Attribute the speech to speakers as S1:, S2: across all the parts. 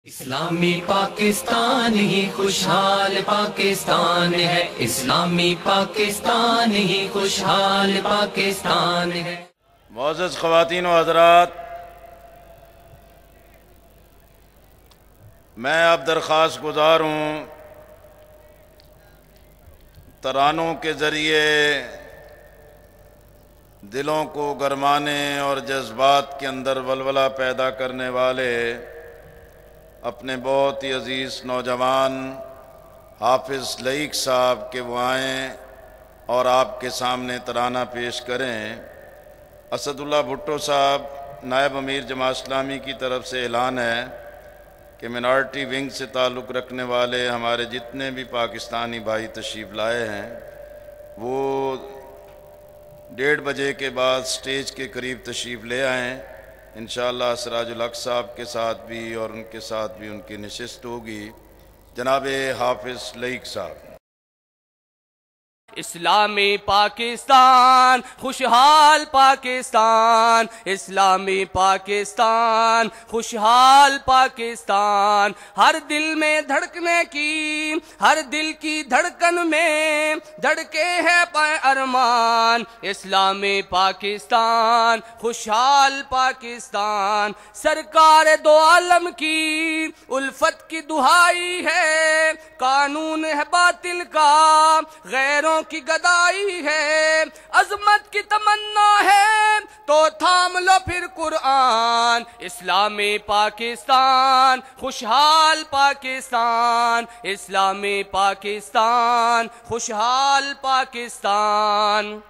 S1: اسلامی پاکستان ہی خوشحال پاکستان ہے، اسلامی پاکستان ہی خوشحال پاکستان ہے۔
S2: معزز خواتین و حضرات، میں اب درخواست گزار ہوں ترانوں کے ذریعے دلوں کو گرمانے اور جذبات کے اندر ولولہ پیدا کرنے والے اپنے بہت ہی عزیز نوجوان حافظ لائق صاحب کہ وہ آئیں اور آپ کے سامنے ترانہ پیش کریں۔ اسد اللہ بھٹو صاحب نائب امیر جماعت اسلامی کی طرف سے اعلان ہے کہ منارٹی ونگ سے تعلق رکھنے والے ہمارے جتنے بھی پاکستانی بھائی تشریف لائے ہیں وہ 1:30 بجے کے بعد سٹیج کے قریب تشریف لے آئیں۔ انشاءاللہ سراج الحق صاحب کے ساتھ بھی اور ان کے ساتھ بھی ان کی نشست ہوگی۔ جناب حافظ لائق صاحب۔
S3: اسلامی پاکستان خوشحال پاکستان، اسلامی پاکستان خوشحال پاکستان، ہر دل میں دھڑکنے کی، ہر دل کی دھڑکن میں دھڑکے ہے پائے ارمان۔ اسلامی پاکستان خوشحال پاکستان، سرکار دو عالم کی الفت کی دہائی ہے، قانون ہے باطل کا غیروں کی گدائی ہے، عظمت کی تمنا ہے تو تھام لو پھر قرآن۔ اسلامی پاکستان خوشحال پاکستان، اسلامی پاکستان خوشحال پاکستان۔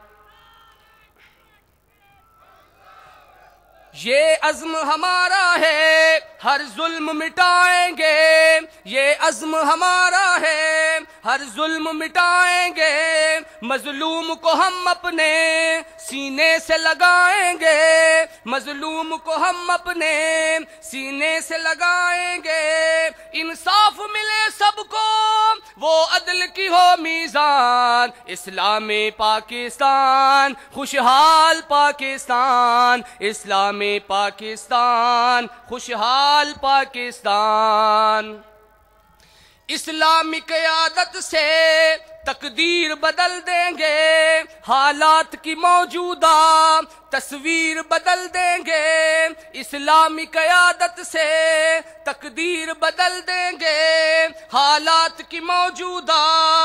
S3: یہ عزم ہمارا ہے ہر ظلم مٹائیں گے، یہ عزم ہمارا ہے ہر ظلم مٹائیں گے، مظلوم کو ہم اپنے سینے سے لگائیں گے، مظلوم کو ہم اپنے سینے سے لگائیں گے، انصاف ملے سب کو وہ عدل کی ہو میزان۔ اسلامی پاکستان خوشحال پاکستان، اسلامی پاکستان خوشحال پاکستان۔ اسلامی قیادت سے تقدیر بدل دیں گے، حالات کی موجودہ تصویر بدل دیں گے، اسلامی قیادت سے تقدیر بدل دیں گے، حالات کی موجودہ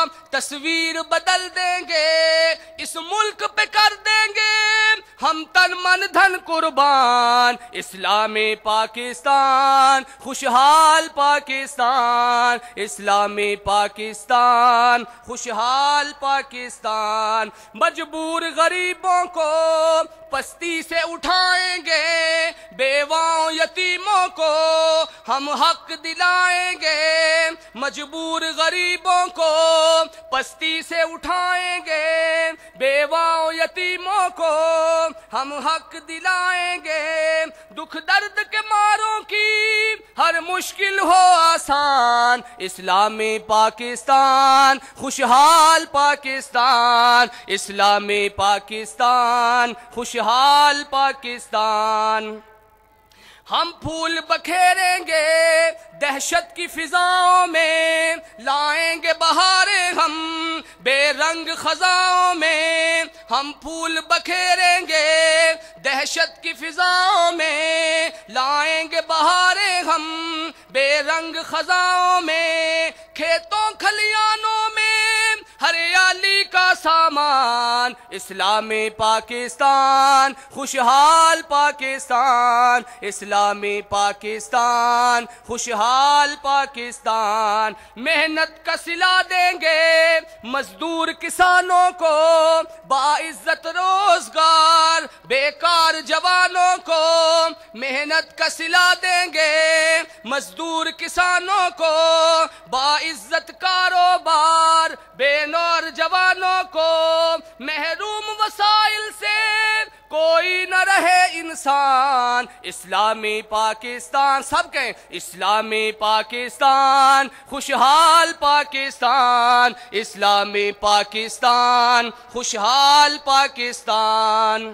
S3: تصویر بدل دیں گے، اس ملک پہ کر دیں گے ہم تن من دھن قربان۔ اسلامی پاکستان خوشحال پاکستان، اسلامی پاکستان خوشحال پاکستان، مجبور غریبوں کو پستی سے اٹھائیں گے، بیواؤں یتیموں کو ہم حق دلائیں گے، مجبور غریبوں کو پستی سے اٹھائیں گے، بیواؤں یتیموں کو ہم حق دلائیں گے، دکھ درد کے ماروں کی ہر مشکل ہو آسان۔ اسلامی پاکستان خوشحال پاکستان، اسلامی پاکستان خوشحال پاکستان۔ ہم پھول بکھیریں گے دہشت کی فضاؤں میں، لائیں گے بہاریں ہم بے رنگ خزاؤں میں، ہم پھول بکھیریں گے دہشت کی فضاؤں میں، لائیں گے بہاریں ہم بے رنگ خزاؤں میں، کھیتوں کھلیانوں میں ہریالی کا سامان۔ اسلامی پاکستان خوشحال پاکستان، اسلامی پاکستان خوشحال پاکستان، محنت کا صلہ دیں گے مزدور کسانوں کو، باعزت روزگار بیکار جوانوں کو، محنت کا صلہ دیں گے مزدور کسانوں کو، باعزت کاروبار بے نور جوانوں کو، محروم وسائل سے کوئی نہ رہے انسان۔ اسلامی پاکستان سب کہیں اسلامی پاکستان خوشحال پاکستان، اسلامی پاکستان خوشحال پاکستان۔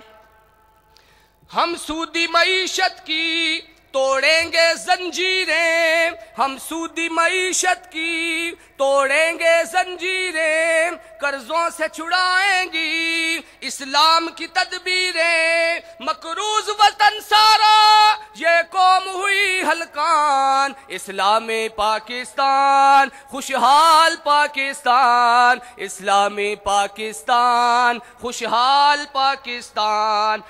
S3: ہم سودی معیشت کی توڑیں گے زنجیریں، ہم سودی معیشت کی توڑیں گے زنجیریں، قرضوں سے چھڑائیں گی اسلام کی تدبیریں، مقروض وطن سارا یہ قوم ہوئی ہلکان، اسلام پاکستان خوشحال پاکستان، اسلام پاکستان خوشحال پاکستان۔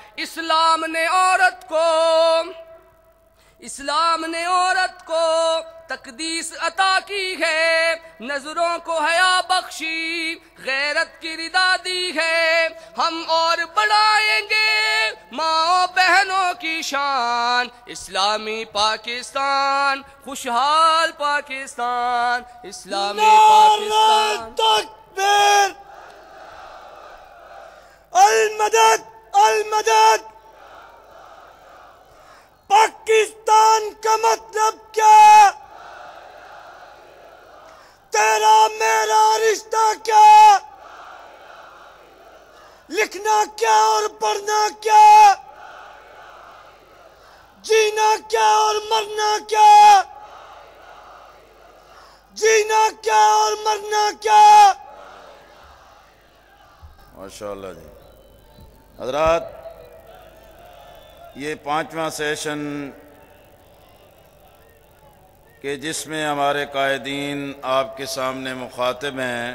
S3: اسلام نے عورت کو تقدیس عطا کی ہے، نظروں کو حیا بخشی، غیرت کی ردا دی ہے، ہم اور بڑھائیں گے ماں بہنوں کی شان، اسلامی پاکستان خوشحال پاکستان، اسلامی پاکستان۔
S4: تکبیر! المدد المدد! پاکستان کا مطلب کیا؟ تیرا میرا رشتہ کیا؟ لکھنا کیا اور پڑھنا کیا؟ جینا کیا اور مرنا کیا؟ جینا کیا اور مرنا کیا؟
S2: ماشاءاللہ جی۔ حضرات، یہ 5واں سیشن کہ جس میں ہمارے قائدین آپ کے سامنے مخاطب ہیں،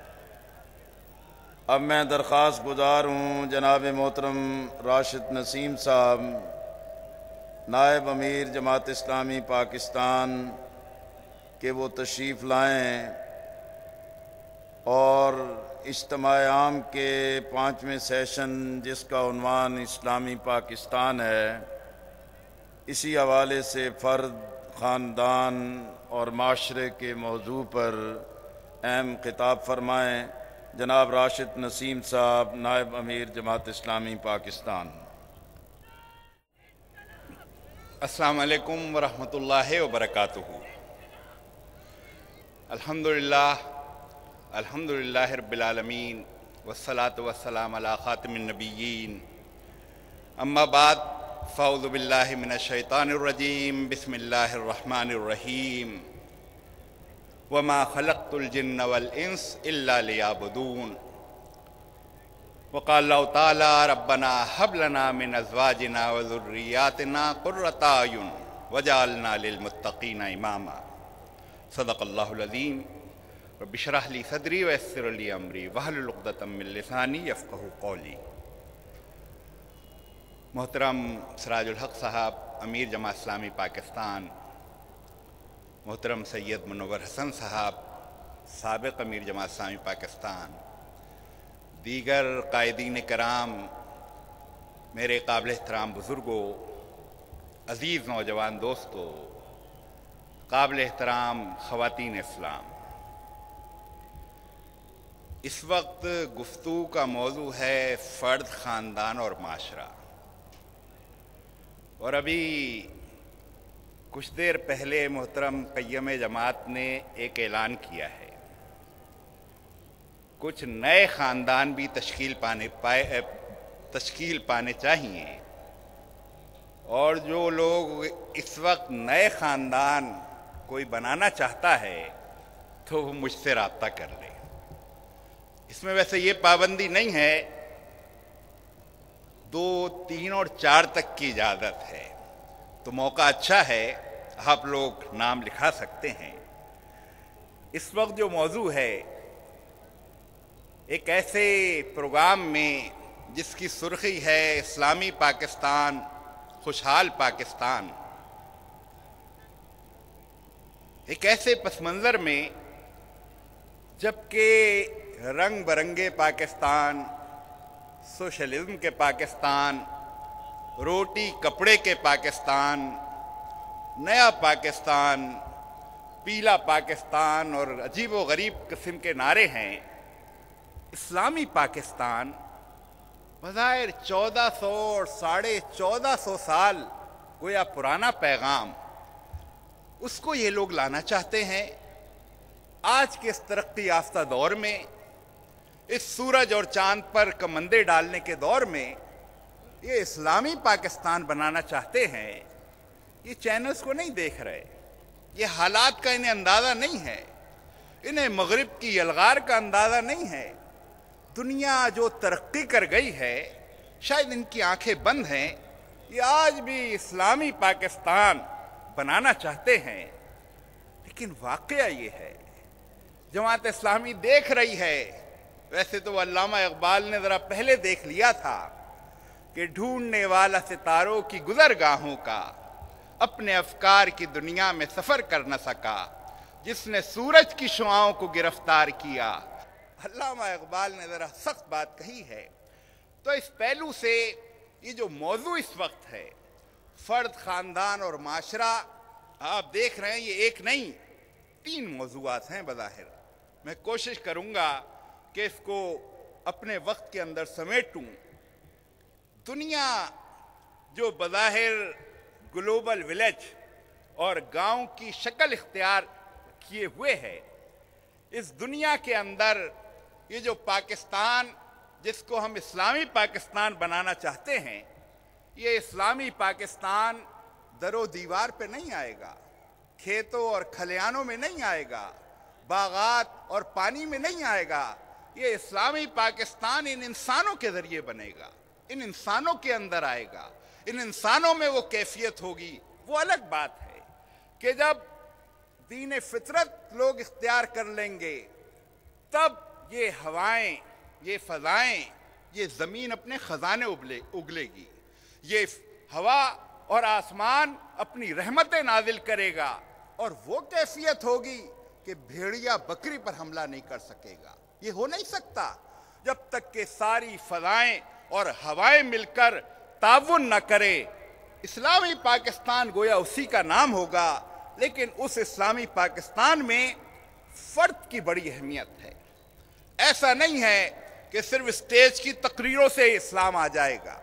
S2: اب میں درخواست گزار ہوں جناب محترم راشد نسیم صاحب، نائب امیر جماعت اسلامی پاکستان، کہ وہ تشریف لائیں اور اجتماع عام کے 5ویں سیشن جس کا عنوان اسلامی پاکستان ہے، اسی حوالے سے فرد، خاندان اور معاشرے کے موضوع پر اہم خطاب فرمائیں۔ جناب راشد نسیم صاحب، نائب امیر جماعت اسلامی پاکستان۔
S5: السلام علیکم ورحمۃ اللہ وبرکاتہ۔ الحمدللہ رب العالمین، والصلاة والسلام علی خاتم النبیین، اما بعد، فاعوذ باللہ من الشیطان الرجیم، بسم اللہ الرحمن الرحیم، وما خلقت الجن والانس الا لیعبدون، وقال اللہ تعالی ربنا هب لنا من ازواجنا وذریاتنا قرۃ اعین وجعلنا للمتقین اماما۔ صدق اللہ العظیم۔ رب اشرح لی صدری ویسر لی امری واحلل عقدۃ من لسانی یفقہوا قولی۔ محترم سراج الحق صاحب، امیر جماعت اسلامی پاکستان، محترم سید منور حسن صاحب، سابق امیر جماعت اسلامی پاکستان، دیگر قائدین کرام، میرے قابل احترام بزرگوں، عزیز نوجوان دوستوں، قابل احترام خواتین اسلام، اس وقت گفتگو کا موضوع ہے فرد، خاندان اور معاشرہ۔ اور ابھی کچھ دیر پہلے محترم قیم جماعت نے ایک اعلان کیا ہے، کچھ نئے خاندان بھی تشکیل پانے چاہیے، اور جو لوگ اس وقت نئے خاندان کوئی بنانا چاہتا ہے تو وہ مجھ سے رابطہ کر لے۔ اس میں ویسے یہ پابندی نہیں ہے، 2، 3 اور 4 تک کی اجازت ہے، تو موقع اچھا ہے، آپ لوگ نام لکھا سکتے ہیں۔ اس وقت جو موضوع ہے، ایک ایسے پروگرام میں جس کی سرخی ہے اسلامی پاکستان خوشحال پاکستان، ایک ایسے پس منظر میں جبکہ رنگ برنگے پاکستان، سوشلزم کے پاکستان، روٹی کپڑے کے پاکستان، نیا پاکستان، پیلا پاکستان اور عجیب و غریب قسم کے نعرے ہیں، اسلامی پاکستان بظاہر 1400 اور 1450 سال گویا پرانا پیغام، اس کو یہ لوگ لانا چاہتے ہیں۔ آج کے اس ترقی یافتہ دور میں، اس سورج اور چاند پر کمندے ڈالنے کے دور میں، یہ اسلامی پاکستان بنانا چاہتے ہیں۔ یہ چینلز کو نہیں دیکھ رہے، یہ حالات کا انہیں اندازہ نہیں ہے، انہیں مغرب کی یلغار کا اندازہ نہیں ہے۔ دنیا جو ترقی کر گئی ہے شاید ان کی آنکھیں بند ہیں، یہ آج بھی اسلامی پاکستان بنانا چاہتے ہیں، لیکن واقعہ یہ ہے جماعت اسلامی دیکھ رہی ہے، ویسے تو علامہ اقبال نے ذرا پہلے دیکھ لیا تھا کہ ڈھونڈنے والا ستاروں کی گزرگاہوں کا اپنے افکار کی دنیا میں سفر کر نہ سکا، جس نے سورج کی شعاؤں کو گرفتار کیا۔ علامہ اقبال نے ذرا سخت بات کہی ہے۔ تو اس پہلو سے یہ جو موضوع اس وقت ہے، فرد، خاندان اور معاشرہ، آپ دیکھ رہے ہیں یہ ایک نہیں 3 موضوعات ہیں بظاہر۔ میں کوشش کروں گا کہ اس کو اپنے وقت کے اندر سمیٹوں۔ دنیا جو بظاہر گلوبل ولیج اور گاؤں کی شکل اختیار کیے ہوئے ہے، اس دنیا کے اندر یہ جو پاکستان جس کو ہم اسلامی پاکستان بنانا چاہتے ہیں، یہ اسلامی پاکستان در و دیوار پہ نہیں آئے گا، کھیتوں اور کھلیانوں میں نہیں آئے گا، باغات اور پانی میں نہیں آئے گا۔ یہ اسلامی پاکستان ان انسانوں کے ذریعے بنے گا، ان انسانوں کے اندر آئے گا، ان انسانوں میں وہ کیفیت ہوگی۔ وہ الگ بات ہے کہ جب دین فطرت لوگ اختیار کر لیں گے تب یہ ہوائیں، یہ فضائیں، یہ زمین اپنے خزانے اگلے گی، یہ ہوا اور آسمان اپنی رحمتیں نازل کرے گا، اور وہ کیفیت ہوگی کہ بھیڑیا بکری پر حملہ نہیں کر سکے گا۔ یہ ہو نہیں سکتا جب تک کہ ساری فضائیں اور ہوائیں مل کر تعاون نہ کرے۔ اسلامی پاکستان گویا اسی کا نام ہوگا، لیکن اس اسلامی پاکستان میں فرد کی بڑی اہمیت ہے۔ ایسا نہیں ہے کہ صرف اسٹیج کی تقریروں سے اسلام آ جائے گا،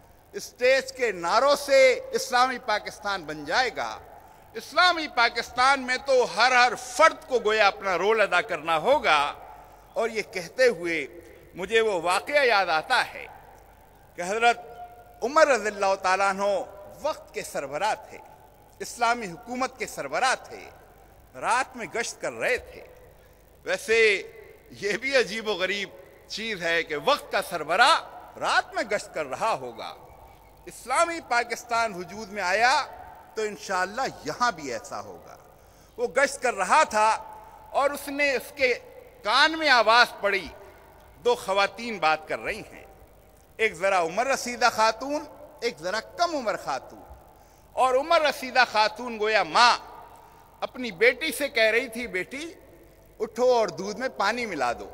S5: اسٹیج کے نعروں سے اسلامی پاکستان بن جائے گا۔ اسلامی پاکستان میں تو ہر فرد کو گویا اپنا رول ادا کرنا ہوگا۔ اور یہ کہتے ہوئے مجھے وہ واقعہ یاد آتا ہے کہ حضرت عمر رضی اللہ تعالیٰ عنہ وقت کے سربراہ تھے، اسلامی حکومت کے سربراہ تھے، رات میں گشت کر رہے تھے۔ ویسے یہ بھی عجیب و غریب چیز ہے کہ وقت کا سربراہ رات میں گشت کر رہا ہوگا۔ اسلامی پاکستان وجود میں آیا تو انشاءاللہ یہاں بھی ایسا ہوگا۔ وہ گشت کر رہا تھا اور اس نے اس کے کان میں آواز پڑی، 2 خواتین بات کر رہی ہیں، ایک ذرا عمر رسیدہ خاتون، ایک ذرا کم عمر خاتون۔ اور عمر رسیدہ خاتون گویا ماں اپنی بیٹی سے کہہ رہی تھی، بیٹی اٹھو اور دودھ میں پانی ملا دو۔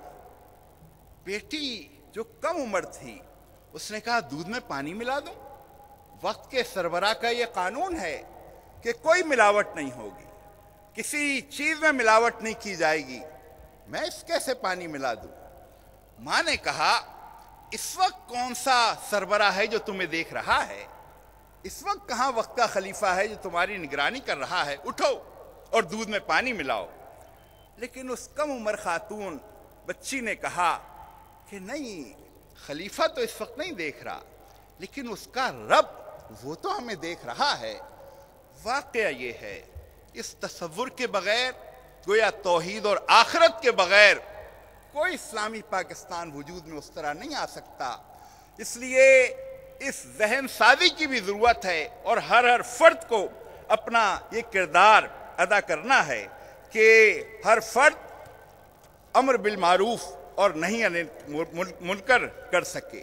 S5: بیٹی جو کم عمر تھی اس نے کہا دودھ میں پانی ملا دو؟ وقت کے سربراہ کا یہ قانون ہے کہ کوئی ملاوٹ نہیں ہوگی، کسی چیز میں ملاوٹ نہیں کی جائے گی، میں اس کیسے پانی ملا دوں؟ ماں نے کہا اس وقت کون سا سربراہ ہے جو تمہیں دیکھ رہا ہے؟ اس وقت کہاں وقت کا خلیفہ ہے جو تمہاری نگرانی کر رہا ہے؟ اٹھو اور دودھ میں پانی ملاؤ۔ لیکن اس کم عمر خاتون بچی نے کہا کہ نہیں، خلیفہ تو اس وقت نہیں دیکھ رہا، لیکن اس کا رب وہ تو ہمیں دیکھ رہا ہے۔ واقعہ یہ ہے اس تصور کے بغیر، گویا توحید اور آخرت کے بغیر کوئی اسلامی پاکستان وجود میں اس طرح نہیں آ سکتا۔ اس لیے اس ذہن سازی کی بھی ضرورت ہے اور ہر فرد کو اپنا یہ کردار ادا کرنا ہے کہ ہر فرد امر بالمعروف اور نہی عن منکر کر سکے۔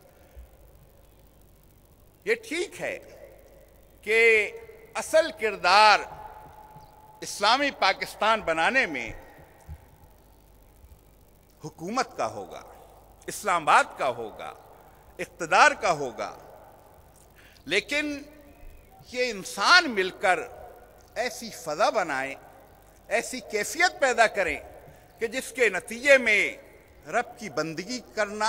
S5: یہ ٹھیک ہے کہ اصل کردار اسلامی پاکستان بنانے میں حکومت کا ہوگا، اسلام آباد کا ہوگا، اقتدار کا ہوگا، لیکن یہ انسان مل کر ایسی فضا بنائیں، ایسی کیفیت پیدا کریں کہ جس کے نتیجے میں رب کی بندگی کرنا،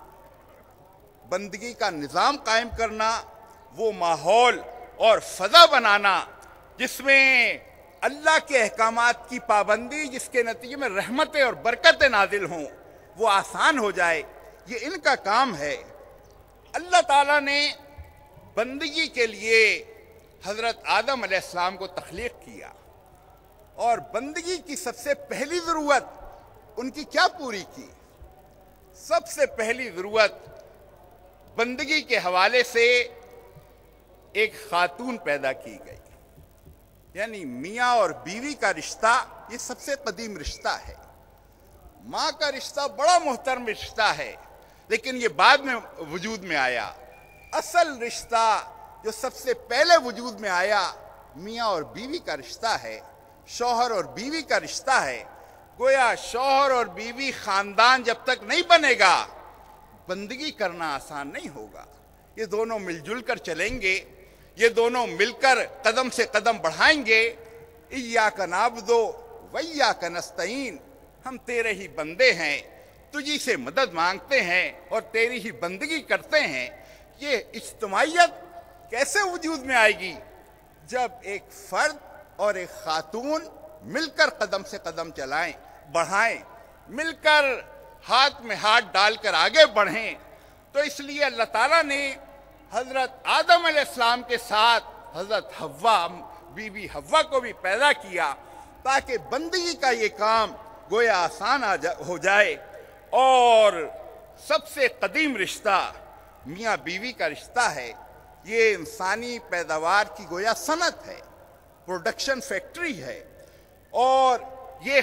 S5: بندگی کا نظام قائم کرنا، وہ ماحول اور فضا بنانا جس میں اللہ کے احکامات کی پابندی، جس کے نتیجے میں رحمتیں اور برکتیں نازل ہوں، وہ آسان ہو جائے، یہ ان کا کام ہے۔ اللہ تعالیٰ نے بندگی کے لیے حضرت آدم علیہ السلام کو تخلیق کیا، اور بندگی کی سب سے پہلی ضرورت ان کی کیا پوری کی؟ سب سے پہلی ضرورت بندگی کے حوالے سے ایک خاتون پیدا کی گئی، یعنی میاں اور بیوی کا رشتہ یہ سب سے قدیم رشتہ ہے۔ ماں کا رشتہ بڑا محترم رشتہ ہے، لیکن یہ بعد میں وجود میں آیا۔ اصل رشتہ جو سب سے پہلے وجود میں آیا میاں اور بیوی کا رشتہ ہے، شوہر اور بیوی کا رشتہ ہے۔ گویا شوہر اور بیوی خاندان جب تک نہیں بنے گا بندگی کرنا آسان نہیں ہوگا۔ یہ دونوں مل جل کر چلیں گے، یہ دونوں مل کر قدم سے قدم بڑھائیں گے۔ ایاک نعبد و ایاک نستعین، ہم تیرے ہی بندے ہیں، تجھی سے مدد مانگتے ہیں اور تیری ہی بندگی کرتے ہیں۔ یہ اجتماعیت کیسے وجود میں آئے گی؟ جب ایک فرد اور ایک خاتون مل کر قدم سے قدم چلائیں، بڑھائیں، مل کر ہاتھ میں ہاتھ ڈال کر آگے بڑھیں۔ تو اس لیے اللہ تعالیٰ نے حضرت آدم علیہ السلام کے ساتھ حضرت حوا، بی حوا کو بھی پیدا کیا تاکہ بندگی کا یہ کام گویا آسان ہو جائے۔ اور سب سے قدیم رشتہ میاں بیوی کا رشتہ ہے۔ یہ انسانی پیداوار کی گویا صنعت ہے، پروڈکشن فیکٹری ہے، اور یہ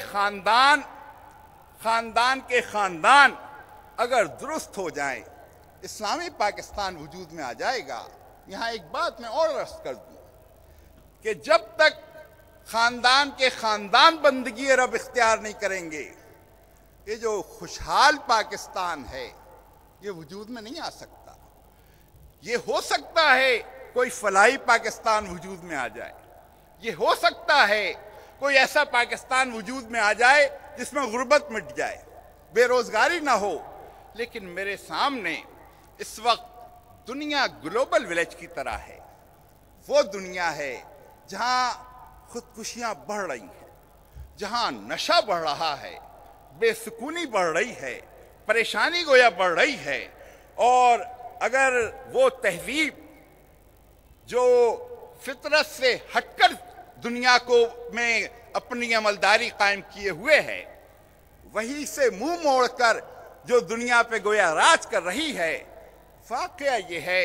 S5: خاندان کے خاندان اگر درست ہو جائیں اسلامی پاکستان وجود میں آ جائے گا۔ یہاں ایک بات میں اور عرض کر دوں کہ جب تک خاندان کے خاندان بندگی رب اختیار نہیں کریں گے یہ جو خوشحال پاکستان ہے یہ وجود میں نہیں آ سکتا۔ یہ ہو سکتا ہے کوئی فلاحی پاکستان وجود میں آ جائے، یہ ہو سکتا ہے کوئی ایسا پاکستان وجود میں آ جائے جس میں غربت مٹ جائے، بے روزگاری نہ ہو، لیکن میرے سامنے اس وقت دنیا گلوبل ولیج کی طرح ہے۔ وہ دنیا ہے جہاں خودکشیاں بڑھ رہی ہیں، جہاں نشہ بڑھ رہا ہے، بے سکونی بڑھ رہی ہے، پریشانی گویا بڑھ رہی ہے۔ اور اگر وہ تہذیب جو فطرت سے ہٹ کر دنیا کو میں اپنی عملداری قائم کیے ہوئے ہے، وہی سے منہ موڑ کر جو دنیا پہ گویا راج کر رہی ہے، واقعہ یہ ہے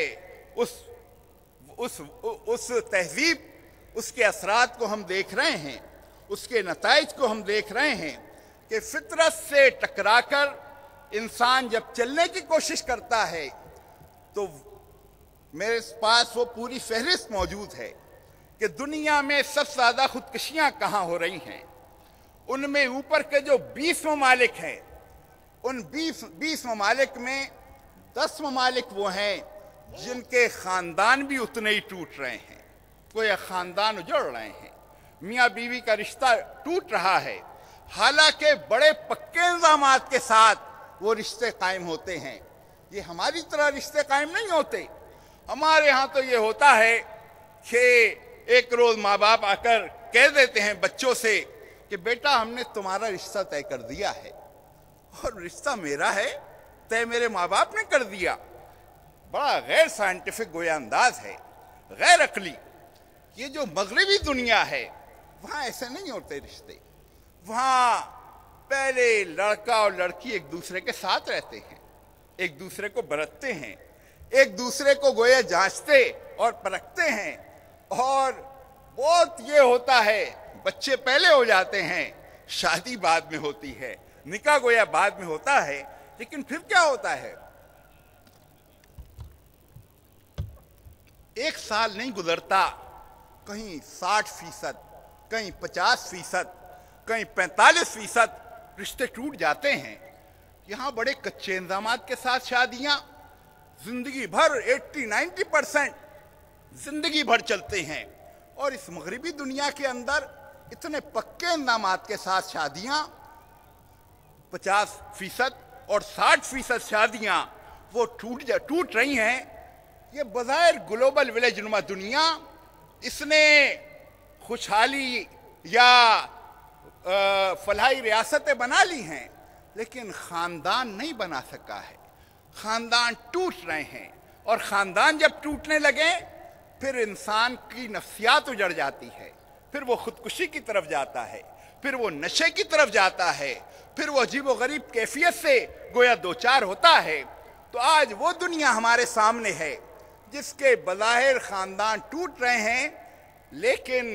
S5: اس تہذیب، اس کے اثرات کو ہم دیکھ رہے ہیں، اس کے نتائج کو ہم دیکھ رہے ہیں کہ فطرت سے ٹکرا کر انسان جب چلنے کی کوشش کرتا ہے تو میرے پاس وہ پوری فہرست موجود ہے کہ دنیا میں سب سے زیادہ خودکشیاں کہاں ہو رہی ہیں۔ ان میں اوپر کے جو 20 ممالک ہیں، ان 20 ممالک میں 10 ممالک وہ ہیں جن کے خاندان بھی اتنے ہی ٹوٹ رہے ہیں، کوئی خاندان اجڑ رہے ہیں، میاں بیوی کا رشتہ ٹوٹ رہا ہے، حالانکہ بڑے پکے انتظامات کے ساتھ وہ رشتے قائم ہوتے ہیں۔ یہ ہماری طرح رشتے قائم نہیں ہوتے۔ ہمارے ہاں تو یہ ہوتا ہے کہ ایک روز ماں باپ آ کر کہہ دیتے ہیں بچوں سے کہ بیٹا ہم نے تمہارا رشتہ طے کر دیا ہے، اور رشتہ میرا ہے، طے میرے ماں باپ نے کر دیا۔ بڑا غیر سائنٹیفک گویا انداز ہے، غیر عقلی۔ یہ جو مغربی دنیا ہے وہاں ایسے نہیں ہوتے رشتے۔ وہاں پہلے لڑکا اور لڑکی ایک دوسرے کے ساتھ رہتے ہیں، ایک دوسرے کو برتتے ہیں، ایک دوسرے کو گویا جانچتے اور پرکھتے ہیں، اور بہت یہ ہوتا ہے بچے پہلے ہو جاتے ہیں، شادی بعد میں ہوتی ہے، نکاح گویا بعد میں ہوتا ہے۔ لیکن پھر کیا ہوتا ہے؟ ایک سال نہیں گزرتا کہیں 60%، کہیں 50%، کہیں 45% رشتے ٹوٹ جاتے ہیں۔ یہاں بڑے کچے انتظامات کے ساتھ شادیاں زندگی بھر 80-90% زندگی بھر چلتے ہیں، اور اس مغربی دنیا کے اندر اتنے پکے انتظامات کے ساتھ شادیاں 50% اور 60% شادیاں وہ ٹوٹ رہی ہیں۔ یہ بظاہر گلوبل ولیج نما دنیا، اس نے خوشحالی یا فلاحی ریاستیں بنا لی ہیں، لیکن خاندان نہیں بنا سکا ہے۔ خاندان ٹوٹ رہے ہیں، اور خاندان جب ٹوٹنے لگے پھر انسان کی نفسیات اجڑ جاتی ہے، پھر وہ خودکشی کی طرف جاتا ہے، پھر وہ نشے کی طرف جاتا ہے، پھر وہ عجیب و غریب کیفیت سے گویا دوچار ہوتا ہے۔ تو آج وہ دنیا ہمارے سامنے ہے جس کے بظاہر خاندان ٹوٹ رہے ہیں، لیکن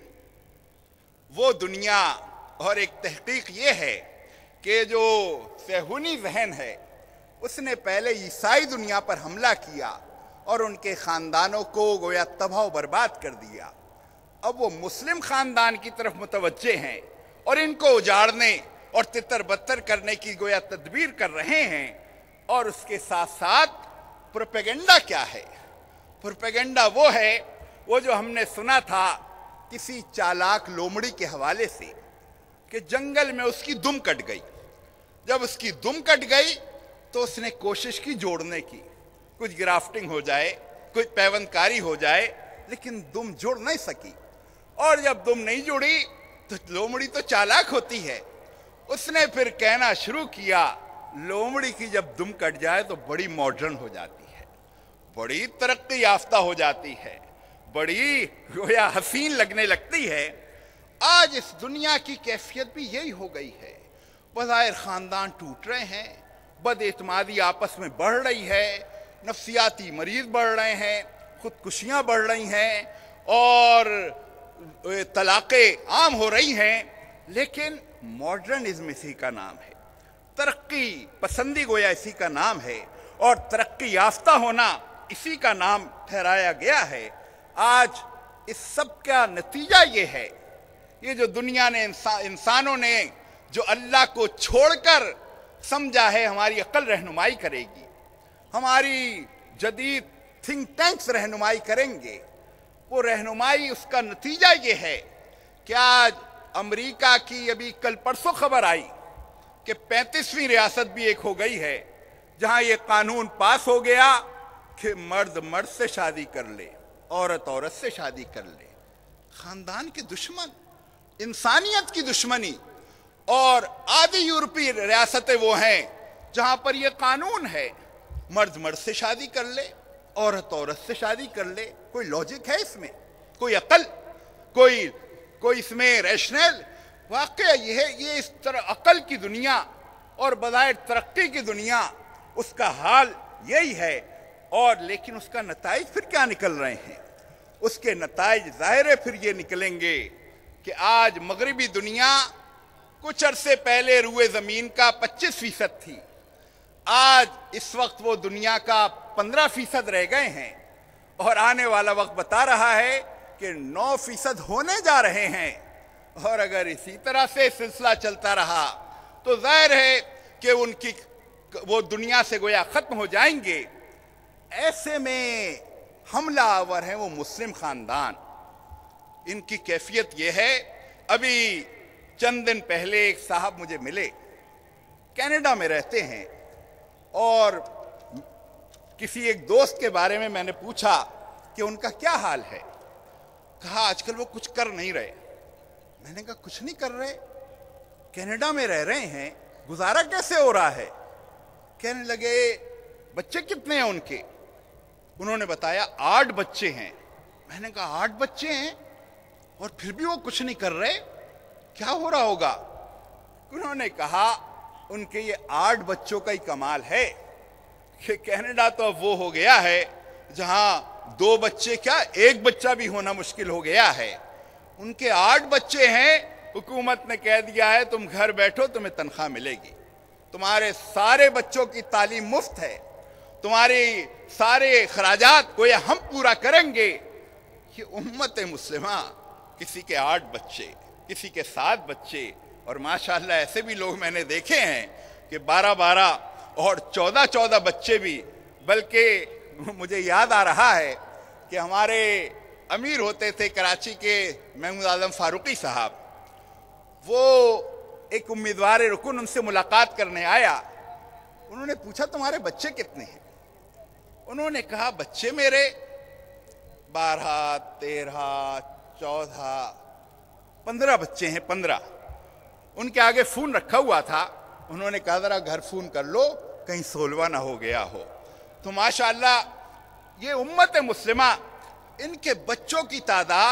S5: وہ دنیا، اور ایک تحقیق یہ ہے کہ جو صہیونی ذہن ہے اس نے پہلے عیسائی دنیا پر حملہ کیا اور ان کے خاندانوں کو گویا تباہ و برباد کر دیا۔ اب وہ مسلم خاندان کی طرف متوجہ ہیں اور ان کو اجاڑنے اور تتر بتر کرنے کی گویا تدبیر کر رہے ہیں۔ اور اس کے ساتھ ساتھ پروپیگنڈا کیا ہے؟ پروپیگنڈا وہ ہے، وہ جو ہم نے سنا تھا کسی چالاک لومڑی کے حوالے سے، کہ جنگل میں اس کی دم کٹ گئی۔ جب اس کی دم کٹ گئی تو اس نے کوشش کی جوڑنے کی، کچھ گرافٹنگ ہو جائے، کچھ پیوند کاری ہو جائے، لیکن دم جوڑ نہیں سکی۔ اور جب دم نہیں جوڑی تو لومڑی تو چالاک ہوتی ہے، اس نے پھر کہنا شروع کیا لومڑی کی جب دم کٹ جائے تو بڑی ماڈرن ہو جاتی ہے، بڑی ترقی یافتہ ہو جاتی ہے، بڑی گویا حسین لگنے لگتی ہے۔ آج اس دنیا کی کیفیت بھی یہی ہو گئی ہے، بظاہر خاندان ٹوٹ رہے ہیں، بد اعتمادی آپس میں بڑھ رہی ہے، نفسیاتی مریض بڑھ رہے ہیں، خودکشیاں بڑھ رہی ہیں اور طلاقیں عام ہو رہی ہیں، لیکن ماڈرنزم اسی کا نام ہے، ترقی پسندی گویا اسی کا نام ہے، اور ترقی یافتہ ہونا اسی کا نام ٹھہرایا گیا ہے۔ آج اس سب کا نتیجہ یہ ہے، یہ جو دنیا نے انسانوں نے جو اللہ کو چھوڑ کر سمجھا ہے ہماری عقل رہنمائی کرے گی، ہماری جدید تھنک ٹینکس رہنمائی کریں گے، وہ رہنمائی اس کا نتیجہ یہ ہے کہ آج امریکہ کی ابھی کل پرسوں خبر آئی کہ 35ویں ریاست بھی ایک ہو گئی ہے جہاں یہ قانون پاس ہو گیا کہ مرد مرد سے شادی کر لے، عورت عورت سے شادی کر لے۔ خاندان کے دشمن، انسانیت کی دشمنی، اور آدھی یورپی ریاستیں وہ ہیں جہاں پر یہ قانون ہے مرد مرد سے شادی کر لے، عورت عورت سے شادی کر لے۔ کوئی لاجک ہے اس میں؟ کوئی عقل؟ کوئی اس میں ریشنل؟ واقعہ یہ ہے، یہ اس طرح عقل کی دنیا اور بظاہر ترقی کی دنیا، اس کا حال یہی ہے۔ اور لیکن اس کا نتائج پھر کیا نکل رہے ہیں؟ اس کے نتائج ظاہر ہے پھر یہ نکلیں گے کہ آج مغربی دنیا کچھ عرصے پہلے روئے زمین کا 25% تھی، آج اس وقت وہ دنیا کا 15% رہ گئے ہیں، اور آنے والا وقت بتا رہا ہے کہ 9% ہونے جا رہے ہیں۔ اور اگر اسی طرح سے سلسلہ چلتا رہا تو ظاہر ہے کہ وہ دنیا سے گویا ختم ہو جائیں گے۔ ایسے میں حملہ آور ہیں وہ مسلم خاندان، ان کی کیفیت یہ ہے۔ ابھی چند دن پہلے ایک صاحب مجھے ملے، کینیڈا میں رہتے ہیں، اور کسی ایک دوست کے بارے میں نے پوچھا کہ ان کا کیا حال ہے۔ کہا آج کل وہ کچھ کر نہیں رہے۔ میں نے کہا کچھ نہیں کر رہے؟ کینیڈا میں رہ رہے ہیں، گزارا کیسے ہو رہا ہے؟ کہنے لگے بچے کتنے ہیں ان کے؟ انہوں نے بتایا 8 بچے ہیں۔ میں نے کہا 8 بچے ہیں اور پھر بھی وہ کچھ نہیں کر رہے، کیا ہو رہا ہوگا؟ انہوں نے کہا ان کے یہ 8 بچوں کا ہی کمال ہے کہ کینیڈا تو اب وہ ہو گیا ہے جہاں 2 بچے کیا 1 بچہ بھی ہونا مشکل ہو گیا ہے۔ ان کے 8 بچے ہیں، حکومت نے کہہ دیا ہے تم گھر بیٹھو، تمہیں تنخواہ ملے گی، تمہارے سارے بچوں کی تعلیم مفت ہے، تمہاری سارے اخراجات کو ہم پورا کریں گے۔ یہ امت مسلمہ، کسی کے 8 بچے، کسی کے 7 بچے، اور ماشاءاللہ ایسے بھی لوگ میں نے دیکھے ہیں کہ 12 اور 14 بچے بھی۔ بلکہ مجھے یاد آ رہا ہے کہ ہمارے امیر ہوتے تھے کراچی کے محمود اعظم فاروقی صاحب، وہ ایک امیدوار رکن ان سے ملاقات کرنے آیا۔ انہوں نے پوچھا تمہارے بچے کتنے ہیں؟ انہوں نے کہا بچے میرے 12، 13، 14، 15 بچے ہیں، 15۔ ان کے آگے فون رکھا ہوا تھا، انہوں نے کہا ذرا گھر فون کر لو کہیں 16واں نہ ہو گیا ہو۔ تو ماشاءاللہ یہ امت مسلمہ، ان کے بچوں کی تعداد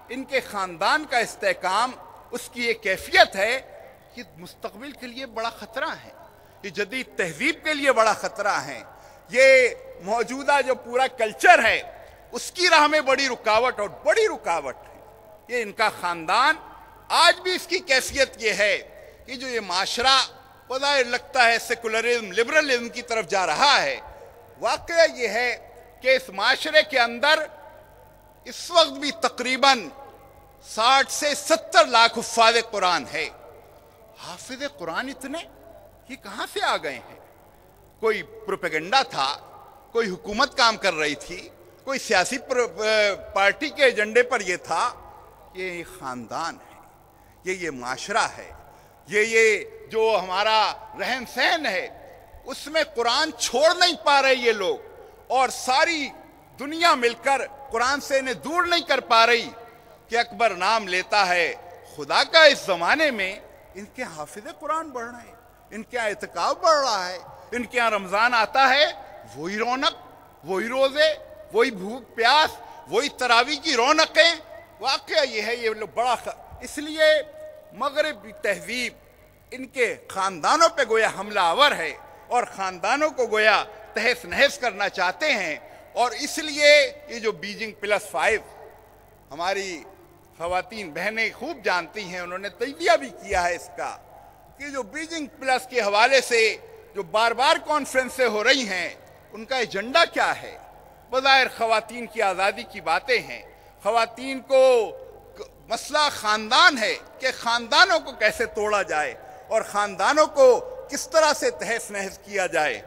S5: ان کے خاندان کا استحکام، اس کی ایک کیفیت ہے کہ مستقبل کے لیے بڑا خطرہ ہے، یہ جدید تہذیب کے لیے بڑا خطرہ ہے، یہ موجودہ جو پورا کلچر ہے اس کی راہ میں بڑی رکاوٹ اور بڑی رکاوٹ ہے۔ یہ ان کا خاندان آج بھی اس کی کیفیت یہ ہے کہ جو یہ معاشرہ بظاہر لگتا ہے سیکولرزم، لبرلزم کی طرف جا رہا ہے، واقعہ یہ ہے کہ اس معاشرے کے اندر اس وقت بھی تقریباً 60 سے 70 لاکھ حفاظ قرآن ہے۔ حافظ قرآن اتنے یہ کہاں سے آ گئے ہیں؟ کوئی پروپیگنڈا تھا، کوئی حکومت کام کر رہی تھی، کوئی سیاسی پارٹی کے ایجنڈے پر یہ تھا؟ یہ خاندان ہے، یہ معاشرہ ہے، یہ جو ہمارا رہن سہن ہے اس میں قرآن چھوڑ نہیں پا رہے یہ لوگ، اور ساری دنیا مل کر قرآن سے انہیں دور نہیں کر پا رہی کہ اکبر نام لیتا ہے خدا کا۔ اس زمانے میں ان کے حافظ قرآن بڑھ رہے ہیں، ان کے یہاں اعتکاف بڑھ رہا ہے، ان کے یہاں رمضان آتا ہے وہی رونق، وہی روزے، وہی بھوک پیاس، وہی تراویح کی رونقیں۔ واقعہ یہ ہے یہ لوگ بڑا اس لیے مغربی تہذیب ان کے خاندانوں پہ گویا حملہ آور ہے اور خاندانوں کو گویا تہس نہس کرنا چاہتے ہیں، اور اس لیے یہ جو بیجنگ +5 ہماری خواتین بہنیں خوب جانتی ہیں، انہوں نے تجزیہ بھی کیا ہے اس کا کہ جو بیجنگ + کے حوالے سے جو بار بار کانفرنسیں ہو رہی ہیں ان کا ایجنڈا کیا ہے؟ بظاہر خواتین کی آزادی کی باتیں ہیں، خواتین کو مسئلہ خاندان ہے کہ خاندانوں کو کیسے توڑا جائے اور خاندانوں کو کس طرح سے تہس نہس کیا جائے۔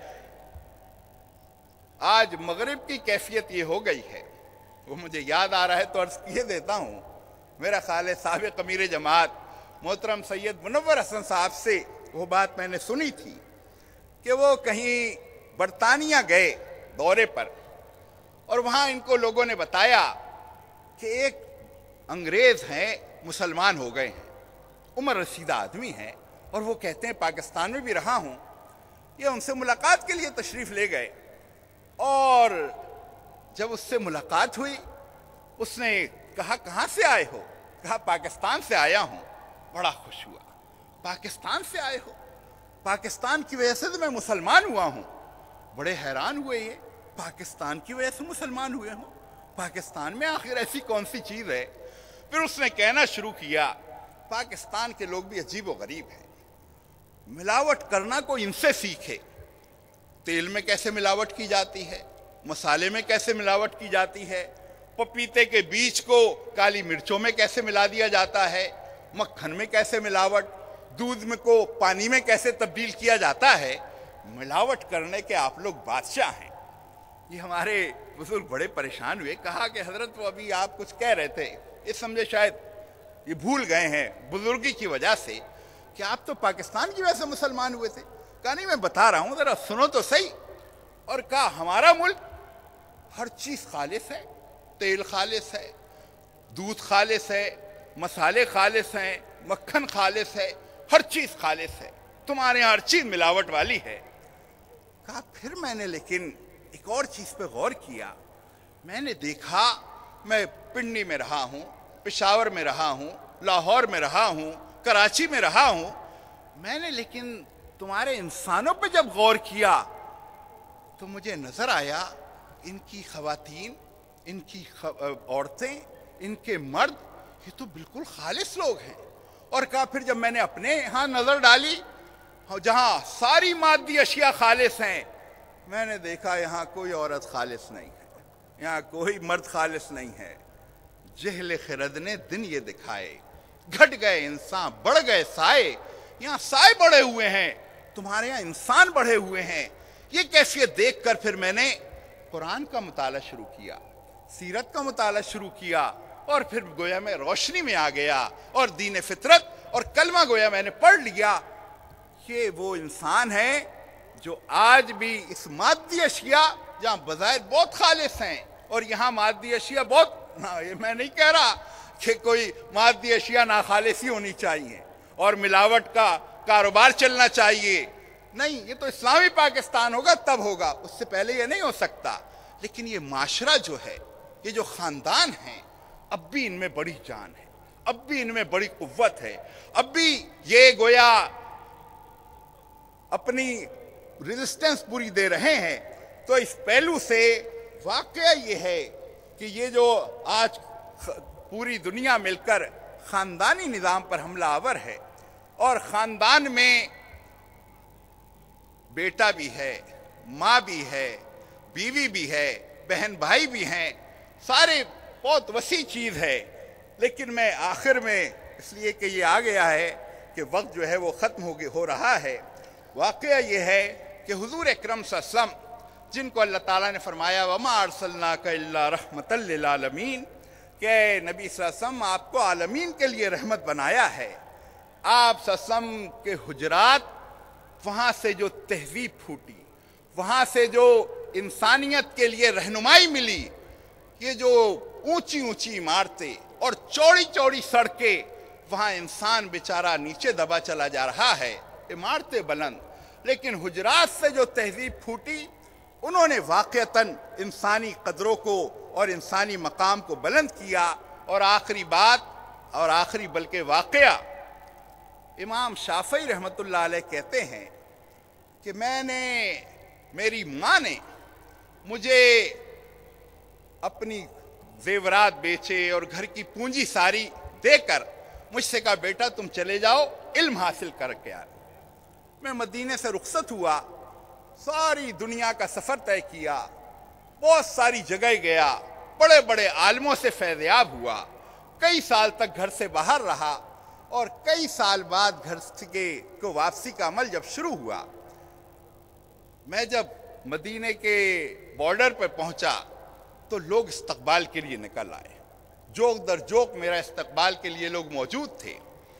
S5: آج مغرب کی کیفیت یہ ہو گئی ہے، وہ مجھے یاد آ رہا ہے تو عرض کیے دیتا ہوں، میرا خیال ہے سابق امیر جماعت محترم سید منور حسن صاحب سے وہ بات میں نے سنی تھی کہ وہ کہیں برطانیہ گئے دورے پر، اور وہاں ان کو لوگوں نے بتایا کہ ایک انگریز ہیں مسلمان ہو گئے ہیں، عمر رسیدہ آدمی ہیں، اور وہ کہتے ہیں پاکستان میں بھی رہا ہوں۔ یہ ان سے ملاقات کے لیے تشریف لے گئے، اور جب اس سے ملاقات ہوئی اس نے کہا کہاں سے آئے ہو؟ کہا پاکستان سے آیا ہوں۔ بڑا خوش ہوا، پاکستان سے آئے ہو؟ پاکستان کی وجہ سے تو میں مسلمان ہوا ہوں۔ بڑے حیران ہوئے، یہ پاکستان کی وجہ سے مسلمان ہوئے ہوں؟ پاکستان میں آخر ایسی کون سی چیز ہے؟ پھر اس نے کہنا شروع کیا پاکستان کے لوگ بھی عجیب و غریب ہیں، ملاوٹ کرنا کوئی ان سے سیکھے۔ تیل میں کیسے ملاوٹ کی جاتی ہے، مسالے میں کیسے ملاوٹ کی جاتی ہے، پپیتے کے بیج کو کالی مرچوں میں کیسے ملا دیا جاتا ہے، مکھن میں کیسے ملاوٹ، دودھ میں کو پانی میں کیسے تبدیل کیا جاتا ہے۔ ملاوٹ کرنے کے آپ لوگ بادشاہ ہیں۔ یہ ہمارے بزرگ بڑے پریشان ہوئے، کہا کہ حضرت وہ ابھی آپ کچھ کہہ رہے تھے، یہ سمجھے شاید یہ بھول گئے ہیں بزرگی کی وجہ سے کہ آپ تو پاکستان کی وجہ سے مسلمان ہوئے تھے۔ کہا نہیں میں بتا رہا ہوں، ذرا سنو تو صحیح۔ اور کہا ہمارا ملک ہر چیز خالص ہے، تیل خالص ہے، دودھ خالص ہے، مسالے خالص ہیں، مکھن خالص ہے، ہر چیز خالص ہے، تمہارے یہاں ہر چیز ملاوٹ والی ہے۔ کہا پھر میں نے لیکن ایک اور چیز پہ غور کیا، میں نے دیکھا میں پنڈی میں رہا ہوں، پشاور میں رہا ہوں، لاہور میں رہا ہوں، کراچی میں رہا ہوں، میں نے لیکن تمہارے انسانوں پہ جب غور کیا تو مجھے نظر آیا ان کی خواتین، ان کی عورتیں، ان کے مرد یہ تو بالکل خالص لوگ ہیں۔ اور کہا پھر جب میں نے اپنے ہاں نظر ڈالی جہاں ساری مادی اشیاء خالص ہیں، میں نے دیکھا یہاں کوئی عورت خالص نہیں ہے، یہاں کوئی مرد خالص نہیں ہے۔ جہل خرد نے دن یہ دکھائے، گھٹ گئے انسان بڑھ گئے سائے، یہاں سائے بڑھے ہوئے ہیں، تمہارے یہاں انسان بڑھے ہوئے ہیں۔ یہ کیفیت دیکھ کر پھر میں نے قرآن کا مطالعہ شروع کیا، سیرت کا مطالعہ شروع کیا، اور پھر گویا میں روشنی میں آ گیا اور دین فطرت اور کلمہ گویا میں نے پڑھ لیا کہ وہ انسان ہے جو آج بھی اس مادی اشیاء جہاں بظاہر بہت خالص ہیں، اور یہاں مادی اشیاء بہت، یہ میں نہیں کہہ رہا کہ کوئی مادی اشیاء ناخالص ہی ہونی چاہیے اور ملاوٹ کا کاروبار چلنا چاہیے، نہیں، یہ تو اسلامی پاکستان ہوگا تب ہوگا، اس سے پہلے یہ نہیں ہو سکتا۔ لیکن یہ معاشرہ جو ہے، یہ جو خاندان ہیں، اب بھی ان میں بڑی جان ہے، اب بھی ان میں بڑی قوت ہے، اب بھی یہ گویا اپنی ریزسٹنس پوری دے رہے ہیں۔ تو اس پہلو سے واقعہ یہ ہے کہ یہ جو آج پوری دنیا مل کر خاندانی نظام پر حملہ آور ہے، اور خاندان میں بیٹا بھی ہے، ماں بھی ہے، بیوی بھی ہے، بہن بھائی بھی ہیں، سارے بہت وسیع چیز ہے، لیکن میں آخر میں اس لیے کہ یہ آ گیا ہے کہ وقت جو ہے وہ ختم ہو رہا ہے، واقعہ یہ ہے کہ حضور اکرم صلی اللہ علیہ وسلم جن کو اللہ تعالیٰ نے فرمایا وَمَا أَرْسَلْنَاكَ إِلَّا رَحْمَةً لِّلْعَالَمِينَ کہ نبی صلی اللہ علیہ وسلم آپ کو عالمین کے لیے رحمت بنایا ہے۔ آپ صلی اللہ علیہ وسلم کے حجرات، وہاں سے جو تہذیب پھوٹی، وہاں سے جو انسانیت کے لیے رہنمائی ملی، یہ جو اونچی اونچی عمارتیں اور چوڑی چوڑی سڑکیں، وہاں انسان بیچارہ نیچے دبا چلا جا رہا ہے، عمارتیں بلند، لیکن حجرات سے جو تہذیب پھوٹی، انہوں نے واقعتاً انسانی قدروں کو اور انسانی مقام کو بلند کیا۔ اور آخری بات اور آخری بلکہ واقعہ، امام شافعی رحمۃ اللہ علیہ کہتے ہیں کہ میری ماں نے مجھے اپنی زیورات بیچے اور گھر کی پونجی ساری دے کر مجھ سے کہا بیٹا تم چلے جاؤ علم حاصل کر کے آ۔ میں مدینے سے رخصت ہوا، ساری دنیا کا سفر طے کیا، بہت ساری جگہ گیا، بڑے بڑے عالموں سے فیضیاب ہوا، کئی سال تک گھر سے باہر رہا، اور کئی سال بعد گھر کو واپسی کا عمل جب شروع ہوا، میں جب مدینے کے بارڈر پہ پہنچا تو لوگ استقبال کے لیے نکل آئے، جوک در جوک میرا استقبال کے لیے لوگ موجود تھے،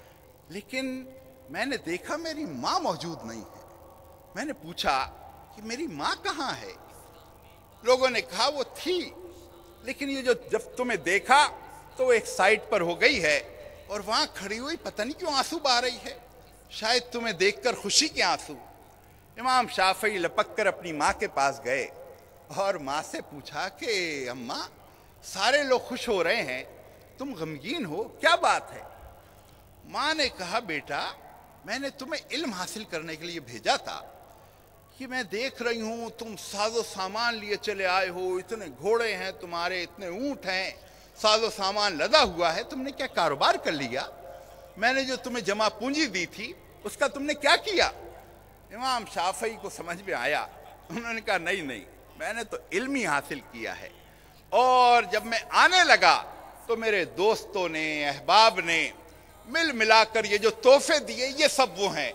S5: لیکن میں نے دیکھا میری ماں موجود نہیں ہے۔ میں نے پوچھا کہ میری ماں کہاں ہے؟ لوگوں نے کہا وہ تھی، لیکن یہ جب تمہیں دیکھا تو وہ ایک سائٹ پر ہو گئی ہے، اور وہاں کھڑی ہوئی پتہ نہیں کیوں آنسو بہہ رہی ہے، شاید تمہیں دیکھ کر خوشی کے آنسو۔ امام شافعی لپک کر اپنی ماں کے پاس گئے اور ماں سے پوچھا کہ اماں سارے لوگ خوش ہو رہے ہیں، تم غمگین ہو، کیا بات ہے؟ ماں نے کہا بیٹا میں نے تمہیں علم حاصل کرنے کے لیے بھیجا تھا، کہ میں دیکھ رہی ہوں تم ساز و سامان لیے چلے آئے ہو، اتنے گھوڑے ہیں تمہارے، اتنے اونٹ ہیں، ساز و سامان لدا ہوا ہے، تم نے کیا کاروبار کر لیا؟ میں نے جو تمہیں جمع پونجی دی تھی اس کا تم نے کیا کیا؟ امام شافعی کو سمجھ میں آیا، انہوں نے کہا نہیں میں نے تو علم ہی حاصل کیا ہے، اور جب میں آنے لگا تو میرے دوستوں نے، احباب نے مل ملا کر یہ جو تحفے دیے یہ سب وہ ہیں،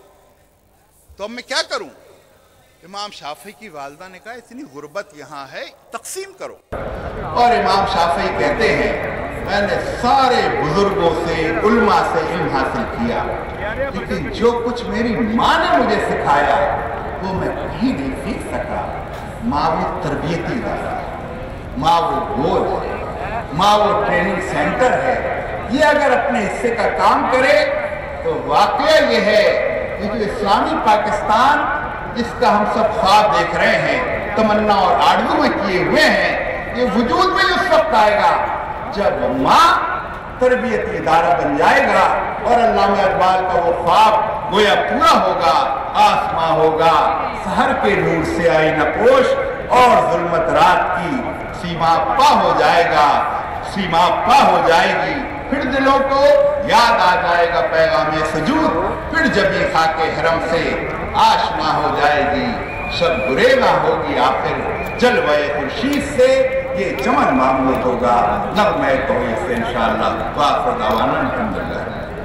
S5: تو اب میں کیا کروں؟ امام شافعی کی والدہ نے کہا اتنی غربت یہاں ہے، تقسیم کرو۔ اور امام شافعی کہتے ہیں میں نے سارے بزرگوں سے، علماء سے علم حاصل کیا، لیکن جو کچھ میری ماں نے مجھے سکھایا وہ میں کہیں نہیں سیکھ سکا۔ ماں وہ تربیتی ادارہ ہے، ماں وہ گود ہے، ماں وہ ٹریننگ سینٹر ہے، یہ اگر اپنے حصے کا کام کرے تو واقعہ یہ ہے کہ جو اسلامی پاکستان جس کا ہم سب خواب دیکھ رہے ہیں، تمنا اور آرزو میں کیے ہوئے ہیں، یہ وجود میں اس وقت آئے گا جب ماں تربیتی ادارہ بن جائے گا، اور علامہ اقبال کا وہ خواب گویا پورا ہوگا، آسماں ہوگا سحر کے نور سے آئینہ پوش، اور ظلمت رات کی سیما پا ہو جائے گا، سیما پا ہو جائے گی، پھر دلوں کو یاد آ جائے گا پیغام سجود، پھر جب یہ خاک حرم سے آشنا ہو جائے گی، شب گریزاں ہوگی آخر جلوہ خورشید سے، یہ چمن معمول ہوگا نغمہ توحید سے انشاءاللہ۔ وآخر دعوانا الحمدللہ۔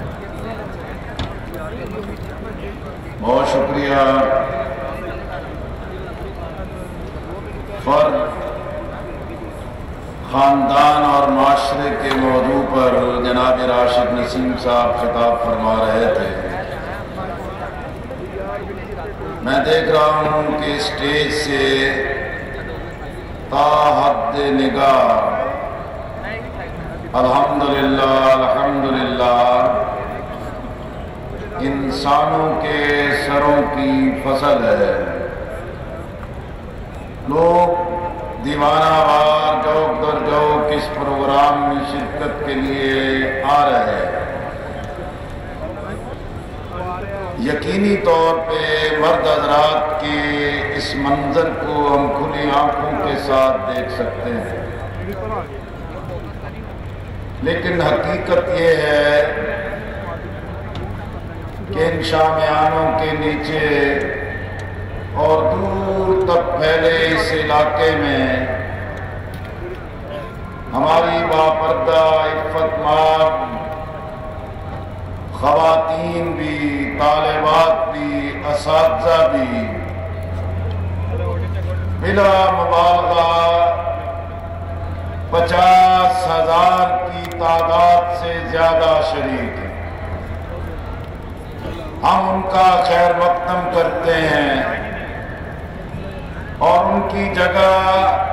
S5: بہت شکریہ۔ فرد، خاندان اور معاشرے کے موضوع پر جناب راشد نسیم صاحب خطاب فرما رہے تھے۔ میں دیکھ رہا ہوں کہ اسٹیج سے تا حد نگاہ الحمدللہ الحمدللہ انسانوں کے سروں کی فصل ہے۔ لوگ
S2: دیوانہ وار جوک در جوک اس پروگرام میں شرکت کے لیے آ رہے ہیں۔ یقینی طور پہ مرد حضرات کے اس منظر کو ہم کھلی آنکھوں کے ساتھ دیکھ سکتے ہیں، لیکن حقیقت یہ ہے کہ ان شامیانوں کے نیچے اور دور تک پھیلے اس علاقے میں ہماری باپردہ عفت مآب خواتین بھی، طالبات بھی، اساتذہ بھی بلا مبالغہ 50,000 کی تعداد سے زیادہ شریک ہیں۔ ہم ان کا خیر مقدم کرتے ہیں اور ان کی جگہ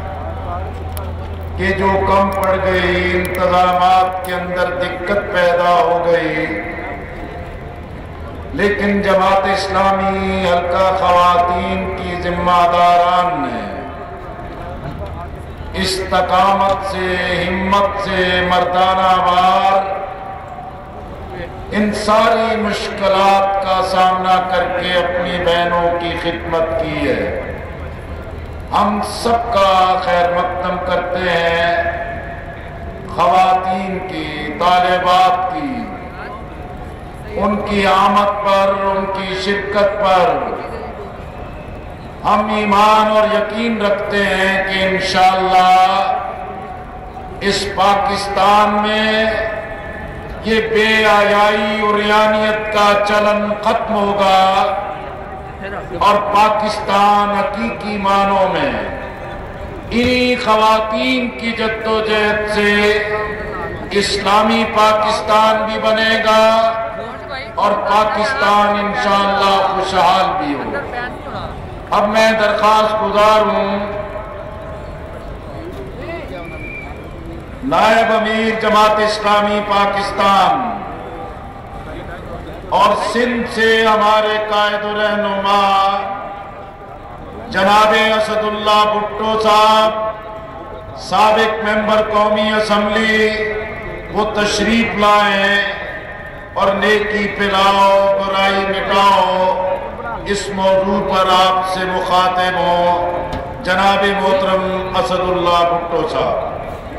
S2: کہ جو کم پڑ گئی، انتظامات کے اندر دقت پیدا ہو گئی، لیکن جماعت اسلامی حلقہ خواتین کی ذمہ داران نے استقامت سے، ہمت سے، مردانہ وار ان ساری مشکلات کا سامنا کر کے اپنی بہنوں کی خدمت کی ہے۔ ہم سب کا خیر مقدم کرتے ہیں، خواتین کی، طالبات کی، ان کی آمد پر، ان کی شرکت پر ہم ایمان اور یقین رکھتے ہیں کہ انشاءاللہ اس پاکستان میں یہ بے حیائی اور عریانیت کا چلن ختم ہوگا اور پاکستان حقیقی معنوں میں انہی خواتین کی جدوجہد سے اسلامی پاکستان بھی بنے گا اور پاکستان انشاءاللہ خوشحال بھی ہوگا۔ اب میں درخواست گزار ہوں نائب امیر جماعت اسلامی پاکستان اور سندھ سے ہمارے قائد و رہنما جناب اسد اللہ بھٹو صاحب، سابق ممبر قومی اسمبلی، وہ تشریف لائیں اور نیکی پھیلاؤ، برائی مٹاؤ، اس موضوع پر آپ سے مخاطب ہوں۔ جناب محترم اسد اللہ بھٹو صاحب۔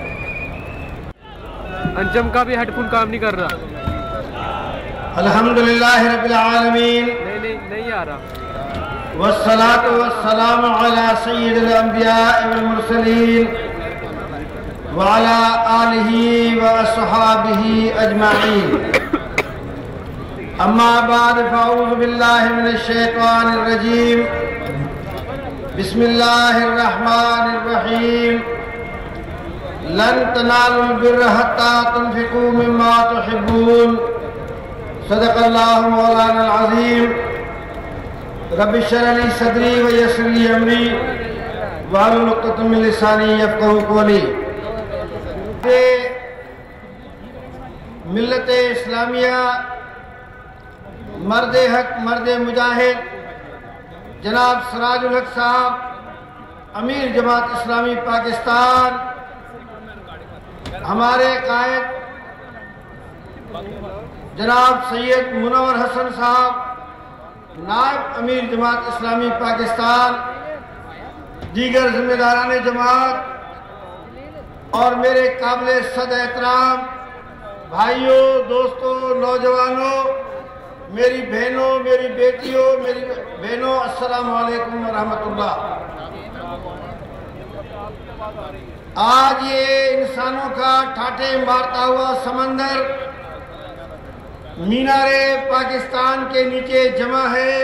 S6: انجم کا بھی ہیڈ فون کام نہیں کر رہا۔
S4: الحمدللہ رب العالمین،
S6: نہیں آ رہا۔
S4: والصلاة والسلام على سید الانبیاء والمرسلین وعلى آلہ واصحابہ اجمعین، اما بعد فاعوذ باللہ من الشیطان الرجیم، بسم اللہ الرحمن الرحیم، لن تنالوا البر حتى تنفقوا مما تحبون، صدق اللہ مولانا العظیم۔ رب اشرح لی صدری ویسر لی امری واحلل عقدۃ من لسانی یفقہوا قولی۔ ملت اسلامیہ مرد حق، مرد مجاہد جناب سراج الحق صاحب، امیر جماعت اسلامی پاکستان، ہمارے قائد جناب سید منور حسن صاحب، نائب امیر جماعت اسلامی پاکستان، دیگر ذمہ داران جماعت اور میرے قابل صد احترام بھائیوں، دوستوں، نوجوانوں، میری بہنوں، میری بیٹیوں، میری بہنوں، السلام علیکم ورحمۃ اللہ۔ آج یہ انسانوں کا ٹھاٹھے مارتا ہوا سمندر مینار پاکستان کے نیچے جمع ہے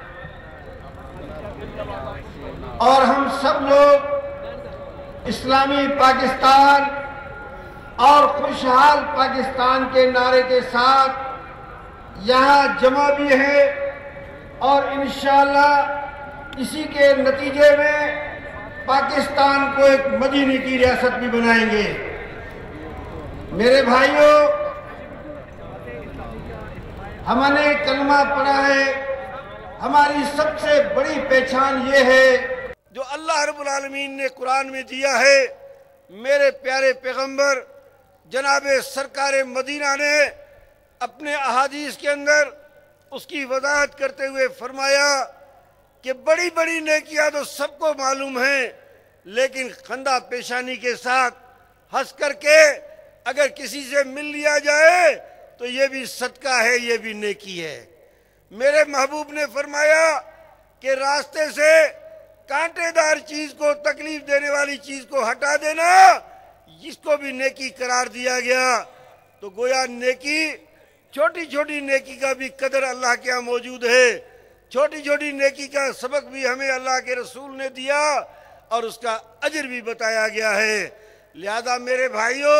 S4: اور ہم سب لوگ اسلامی پاکستان اور خوشحال پاکستان کے نعرے کے ساتھ یہاں جمع بھی ہے اور انشاءاللہ اسی کے نتیجے میں پاکستان کو ایک مدینے کی ریاست بھی بنائیں گے۔ میرے بھائیوں، ہم نے کلمہ پڑھا ہے، ہماری سب سے بڑی پہچان یہ ہے جو اللہ رب العالمین نے قرآن میں دیا ہے، میرے پیارے پیغمبر جناب سرکار مدینہ نے اپنے احادیث کے اندر اس کی وضاحت کرتے ہوئے فرمایا کہ بڑی بڑی نیکیاں تو سب کو معلوم ہیں، لیکن خندہ پیشانی کے ساتھ ہنس کر کے اگر کسی سے مل لیا جائے تو یہ بھی صدقہ ہے، یہ بھی نیکی ہے۔ میرے محبوب نے فرمایا کہ راستے سے کانٹے دار چیز کو، تکلیف دینے والی چیز کو ہٹا دینا، اس کو بھی نیکی قرار دیا گیا۔ تو گویا نیکی، چھوٹی چھوٹی نیکی کا بھی قدر اللہ کے یہاں موجود ہے، چھوٹی چھوٹی نیکی کا سبق بھی ہمیں اللہ کے رسول نے دیا اور اس کا اجر بھی بتایا گیا ہے۔ لہذا میرے بھائیوں،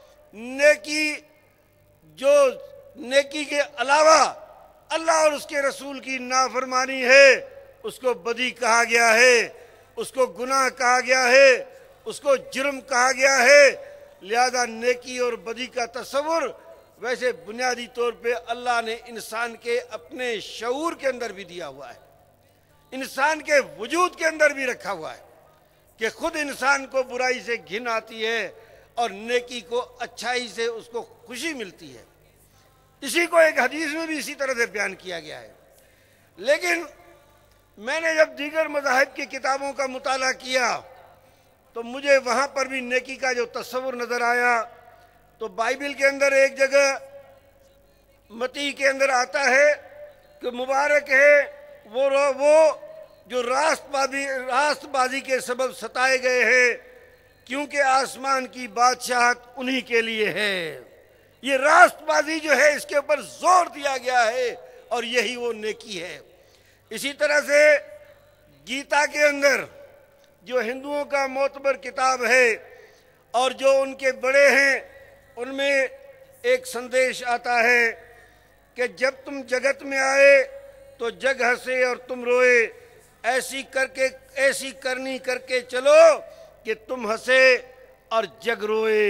S4: نیکی کے علاوہ اللہ اور اس کے رسول کی نافرمانی ہے، اس کو بدی کہا گیا ہے، اس کو گناہ کہا گیا ہے، اس کو جرم کہا گیا ہے۔ لہذا نیکی اور بدی کا تصور ویسے بنیادی طور پہ اللہ نے انسان کے اپنے شعور کے اندر بھی دیا ہوا ہے، انسان کے وجود کے اندر بھی رکھا ہوا ہے کہ خود انسان کو برائی سے گھن آتی ہے اور نیکی کو، اچھائی سے اس کو خوشی ملتی ہے۔ اسی کو ایک حدیث میں بھی اسی طرح سے بیان کیا گیا ہے۔ لیکن میں نے جب دیگر مذاہب کی کتابوں کا مطالعہ کیا تو مجھے وہاں پر بھی نیکی کا جو تصور نظر آیا، تو بائبل کے اندر ایک جگہ متی کے اندر آتا ہے کہ مبارک ہے وہ جو راست بازی کے سبب ستائے گئے ہیں، کیونکہ آسمان کی بادشاہت انہی کے لیے ہے۔ یہ راست بازی جو ہے اس کے اوپر زور دیا گیا ہے اور یہی وہ نیکی ہے۔ اسی طرح سے گیتا کے اندر جو ہندوؤں کا معتبر کتاب ہے اور جو ان کے بڑے ہیں، ان میں ایک سندیش آتا ہے کہ جب تم جگت میں آئے تو جگ ہنسے اور تم روئے، ایسی کرنی کر کے چلو کہ تم ہنسے اور جگ روئے۔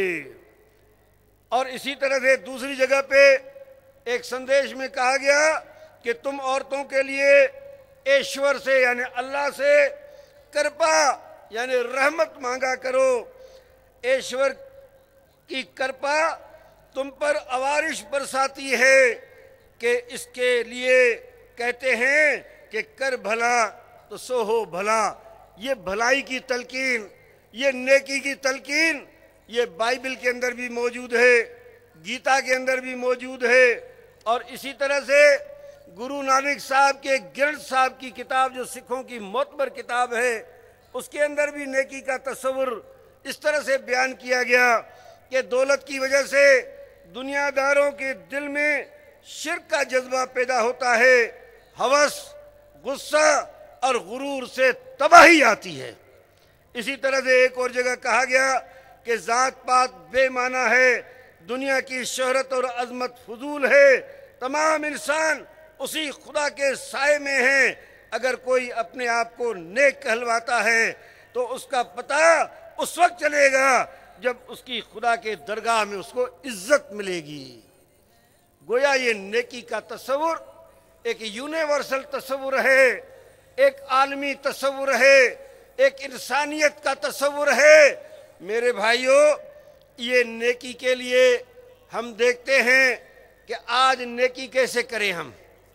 S4: اور اسی طرح سے دوسری جگہ پہ ایک سندیش میں کہا گیا کہ تم عورتوں کے لیے ایشور سے یعنی اللہ سے کرپا یعنی رحمت مانگا کرو۔ ایشور کی کرپا تم پر عوارش برساتی ہے کہ اس کے لیے کہتے ہیں کہ کر بھلا تو سو ہو بھلا۔ یہ بھلائی کی تلقین، یہ نیکی کی تلقین، یہ بائبل کے اندر بھی موجود ہے، گیتا کے اندر بھی موجود ہے۔ اور اسی طرح سے گرو نانک صاحب کے گرنتھ صاحب کی کتاب جو سکھوں کی معتبر کتاب ہے، اس کے اندر بھی نیکی کا تصور اس طرح سے بیان کیا گیا کہ دولت کی وجہ سے دنیا داروں کے دل میں شرک کا جذبہ پیدا ہوتا ہے، ہوس، غصہ اور غرور سے تباہی آتی ہے۔ اسی طرح سے ایک اور جگہ کہا گیا کہ ذات پات بے معنی ہے، دنیا کی شہرت اور عظمت فضول ہے، تمام انسان اسی خدا کے سائے میں ہیں۔ اگر کوئی اپنے آپ کو نیک کہلواتا ہے تو اس کا پتہ اس وقت چلے گا جب اس کی خدا کے درگاہ میں اس کو عزت ملے گی۔ گویا یہ نیکی کا تصور ایک یونیورسل تصور ہے، ایک عالمی تصور ہے، ایک انسانیت کا تصور ہے۔ میرے بھائیوں، یہ نیکی کے لیے ہم دیکھتے ہیں کہ آج نیکی کیسے کریں ہم۔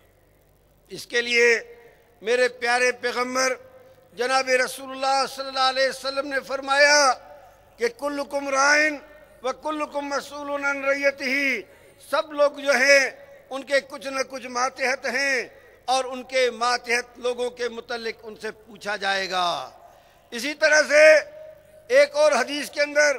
S4: اس کے لیے میرے پیارے پیغمبر جناب رسول اللہ صلی اللہ علیہ وسلم نے فرمایا کہ کلکم رائن و کلکم مسئول عن رعیتہ، سب لوگ جو ہیں ان کے کچھ نہ کچھ ماتحت ہیں اور ان کے ماتحت لوگوں کے متعلق ان سے پوچھا جائے گا۔ اسی طرح سے ایک اور حدیث کے اندر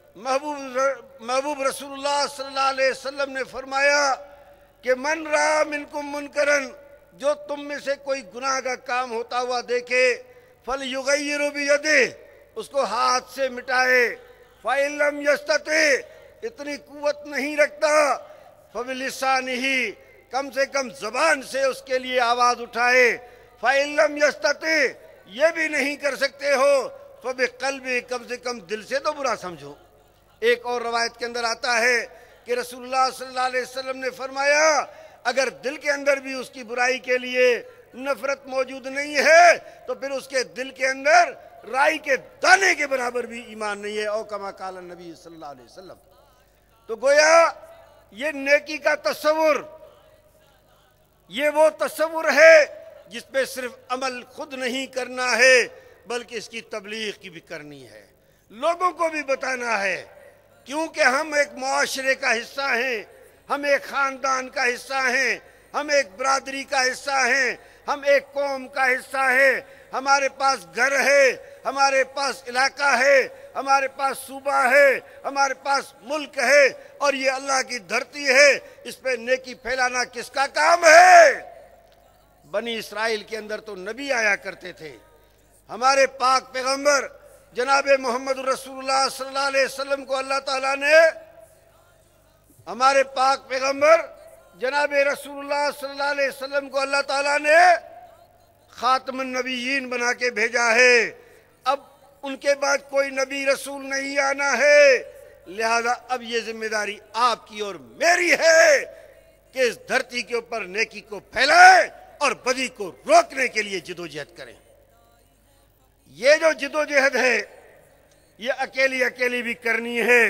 S4: محبوب رسول اللہ صلی اللہ علیہ وسلم نے فرمایا کہ من رأى منکم منکرا، جو تم میں سے کوئی گناہ کا کام ہوتا ہوا دیکھے، فَلْيُغَيِّرُ بِيَدِهِ، اس کو ہاتھ سے مٹائے، فَإِن لَمْ يَسْتَطِعْ، اتنی قوت نہیں رکھتا، فَبِلِسَانِهِ، کم سے کم زبان سے اس کے لیے آواز اٹھائے، فَإِن لَمْ يَسْتَطِعْ، یہ بھی نہیں کر سکتے ہو، فَبِقَلْبِهِ، کم سے کم دل سے تو برا سمجھو۔ ایک اور روایت کے اندر آتا ہے کہ رسول اللہ صلی اللہ علیہ وسلم نے فرمایا اگر دل کے اندر بھی اس کی برائی کے لیے نفرت موجود نہیں ہے تو پھر اس کے دل کے اندر رائی کے دانے کے برابر بھی ایمان نہیں ہے، او کما قال النبی صلی اللہ علیہ وسلم۔ تو گویا یہ نیکی کا تصور، یہ وہ تصور ہے جس پہ صرف عمل خود نہیں کرنا ہے بلکہ اس کی تبلیغ کی بھی کرنی ہے، لوگوں کو بھی بتانا ہے، کیونکہ ہم ایک معاشرے کا حصہ ہیں، ہم ایک خاندان کا حصہ ہیں، ہم ایک برادری کا حصہ ہیں، ہم ایک قوم کا حصہ ہیں، ہمارے پاس گھر ہے، ہمارے پاس علاقہ ہے، ہمارے پاس صوبہ ہے، ہمارے پاس ملک ہے، اور یہ اللہ کی دھرتی ہے، اس پہ نیکی پھیلانا کس کا کام ہے؟ بنی اسرائیل کے اندر تو نبی آیا کرتے تھے، ہمارے پاک پیغمبر جناب محمد رسول اللہ صلی اللہ علیہ وسلم کو اللہ تعالیٰ نے، ہمارے پاک پیغمبر جناب رسول اللہ صلی اللہ علیہ وسلم کو اللہ تعالیٰ نے خاتم النبیین بنا کے بھیجا ہے، اب ان کے بعد کوئی نبی رسول نہیں آنا ہے، لہذا اب یہ ذمہ داری آپ کی اور میری ہے کہ اس دھرتی کے اوپر نیکی کو پھیلائیں اور بدی کو روکنے کے لیے جدوجہد کریں۔ یہ جو جدوجہد ہے یہ اکیلی بھی کرنی ہے،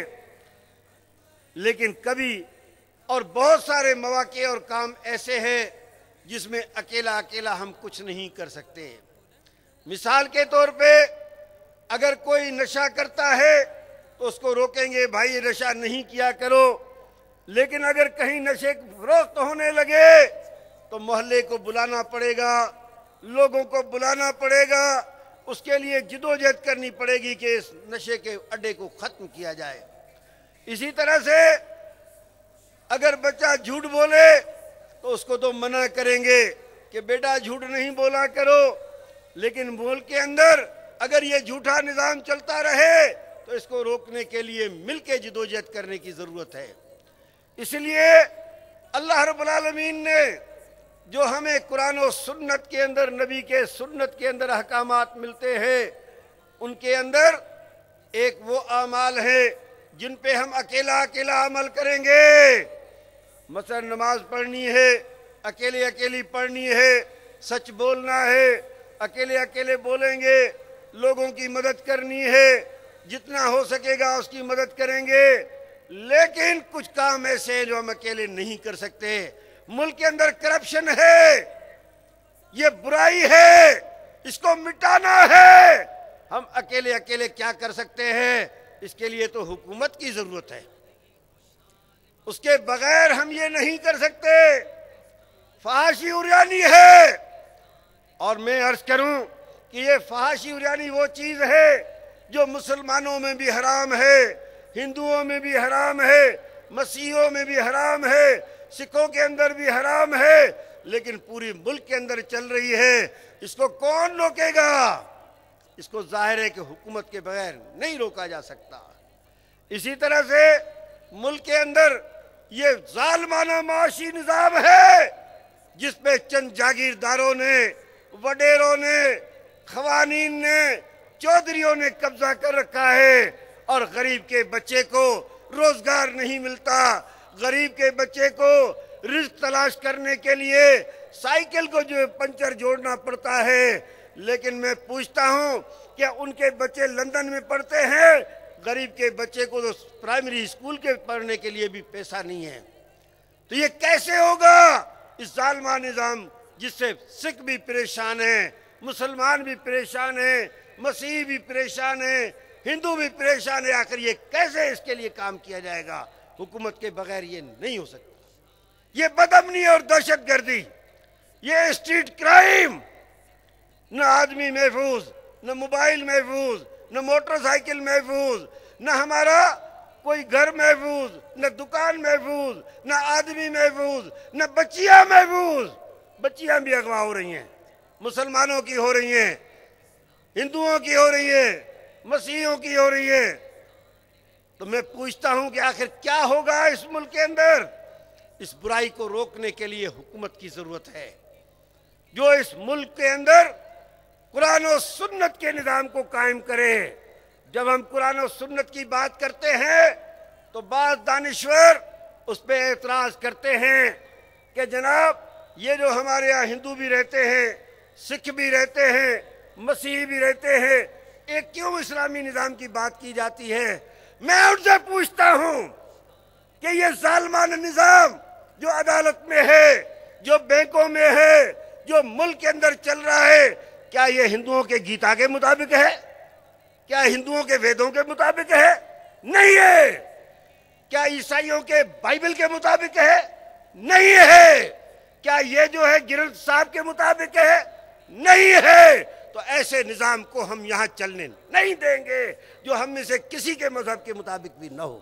S4: لیکن کبھی اور بہت سارے مواقع اور کام ایسے ہیں جس میں اکیلا ہم کچھ نہیں کر سکتے۔ مثال کے طور پہ اگر کوئی نشہ کرتا ہے تو اس کو روکیں گے، بھائی یہ نشہ نہیں کیا کرو، لیکن اگر کہیں نشے فروخت ہونے لگے تو محلے کو بلانا پڑے گا، لوگوں کو بلانا پڑے گا، اس کے لیے جدوجہد کرنی پڑے گی کہ اس نشے کے اڈے کو ختم کیا جائے۔ اسی طرح سے اگر بچہ جھوٹ بولے تو اس کو تو منع کریں گے کہ بیٹا جھوٹ نہیں بولا کرو، لیکن ملک کے اندر اگر یہ جھوٹا نظام چلتا رہے تو اس کو روکنے کے لیے مل کے جدوجہد کرنے کی ضرورت ہے۔ اس لیے اللہ رب العالمین نے جو ہمیں قرآن و سنت کے اندر، نبی کے سنت کے اندر احکامات ملتے ہیں، ان کے اندر ایک وہ اعمال ہے جن پہ ہم اکیلا عمل کریں گے۔ مثلا نماز پڑھنی ہے، اکیلی پڑھنی ہے، سچ بولنا ہے، اکیلے بولیں گے، لوگوں کی مدد کرنی ہے، جتنا ہو سکے گا اس کی مدد کریں گے، لیکن کچھ کام ایسے ہیں جو ہم اکیلے نہیں کر سکتے۔ ملک کے اندر کرپشن ہے، یہ برائی ہے، اس کو مٹانا ہے، ہم اکیلے کیا کر سکتے ہیں؟ اس کے لیے تو حکومت کی ضرورت ہے، اس کے بغیر ہم یہ نہیں کر سکتے۔ فحاشی عریانی ہے، اور میں عرض کروں کہ یہ فحاشی عریانی وہ چیز ہے جو مسلمانوں میں بھی حرام ہے، ہندوؤں میں بھی حرام ہے، مسیحیوں میں بھی حرام ہے، سکھوں کے اندر بھی حرام ہے، لیکن پوری ملک کے اندر چل رہی ہے۔ اس کو کون روکے گا؟ اس کو ظاہر ہے کہ حکومت کے بغیر نہیں روکا جا سکتا۔ اسی طرح سے ملک کے اندر یہ ظالمانہ معاشی نظام ہے جس پہ چند جاگیرداروں نے، وڈیروں نے، خوانین نے، چودھریوں نے قبضہ کر رکھا ہے، اور غریب کے بچے کو روزگار نہیں ملتا، غریب کے بچے کو رزق تلاش کرنے کے لیے سائیکل کو جو پنچر جوڑنا پڑتا ہے۔ لیکن میں پوچھتا ہوں کہ ان کے بچے لندن میں پڑھتے ہیں، غریب کے بچے کو تو پرائمری اسکول کے پڑھنے کے لیے بھی پیسہ نہیں ہے۔ تو یہ کیسے ہوگا؟ اس ظالمہ نظام جس سے سکھ بھی پریشان ہیں، مسلمان بھی پریشان ہیں، مسیحی بھی پریشان ہیں، ہندو بھی پریشان ہے، آخر یہ کیسے اس کے لیے کام کیا جائے گا؟ حکومت کے بغیر یہ نہیں ہو سکتا۔ یہ بدامنی اور دہشت گردی، یہ اسٹریٹ کرائم، نہ آدمی محفوظ، نہ موبائل محفوظ، نہ موٹر سائیکل محفوظ، نہ ہمارا کوئی گھر محفوظ، نہ دکان محفوظ، نہ آدمی محفوظ، نہ بچیاں محفوظ۔ بچیاں بھی اغوا ہو رہی ہیں، مسلمانوں کی ہو رہی ہیں، ہندوؤں کی ہو رہی ہیں، مسیحیوں کی ہو رہی ہیں۔ تو میں پوچھتا ہوں کہ آخر کیا ہوگا اس ملک کے اندر؟ اس برائی کو روکنے کے لیے حکومت کی ضرورت ہے، جو اس ملک کے اندر قرآن و سنت کے نظام کو قائم کرے۔ جب ہم قرآن و سنت کی بات کرتے ہیں تو بعض دانشور اس پہ اعتراض کرتے ہیں کہ جناب یہ جو ہمارے یہاں ہندو بھی رہتے ہیں، سکھ بھی رہتے ہیں، مسیحی بھی رہتے ہیں، ایک کیوں اسلامی نظام کی بات کی جاتی ہے؟ میں ان سے پوچھتا ہوں کہ یہ ظالمانہ نظام جو عدالت میں ہے، جو بینکوں میں ہے، جو ملک کے اندر چل رہا ہے، کیا یہ ہندوؤں کے گیتا کے مطابق ہے؟ کیا ہندوؤں کے ویدوں کے مطابق ہے؟ نہیں ہے۔ کیا عیسائیوں کے بائبل کے مطابق ہے؟ نہیں ہے۔ کیا یہ جو ہے گرنتھ صاحب کے مطابق ہے؟ نہیں ہے۔ تو ایسے نظام کو ہم یہاں چلنے نہیں دیں گے جو ہم میں سے کسی کے مذہب کے مطابق بھی نہ ہو۔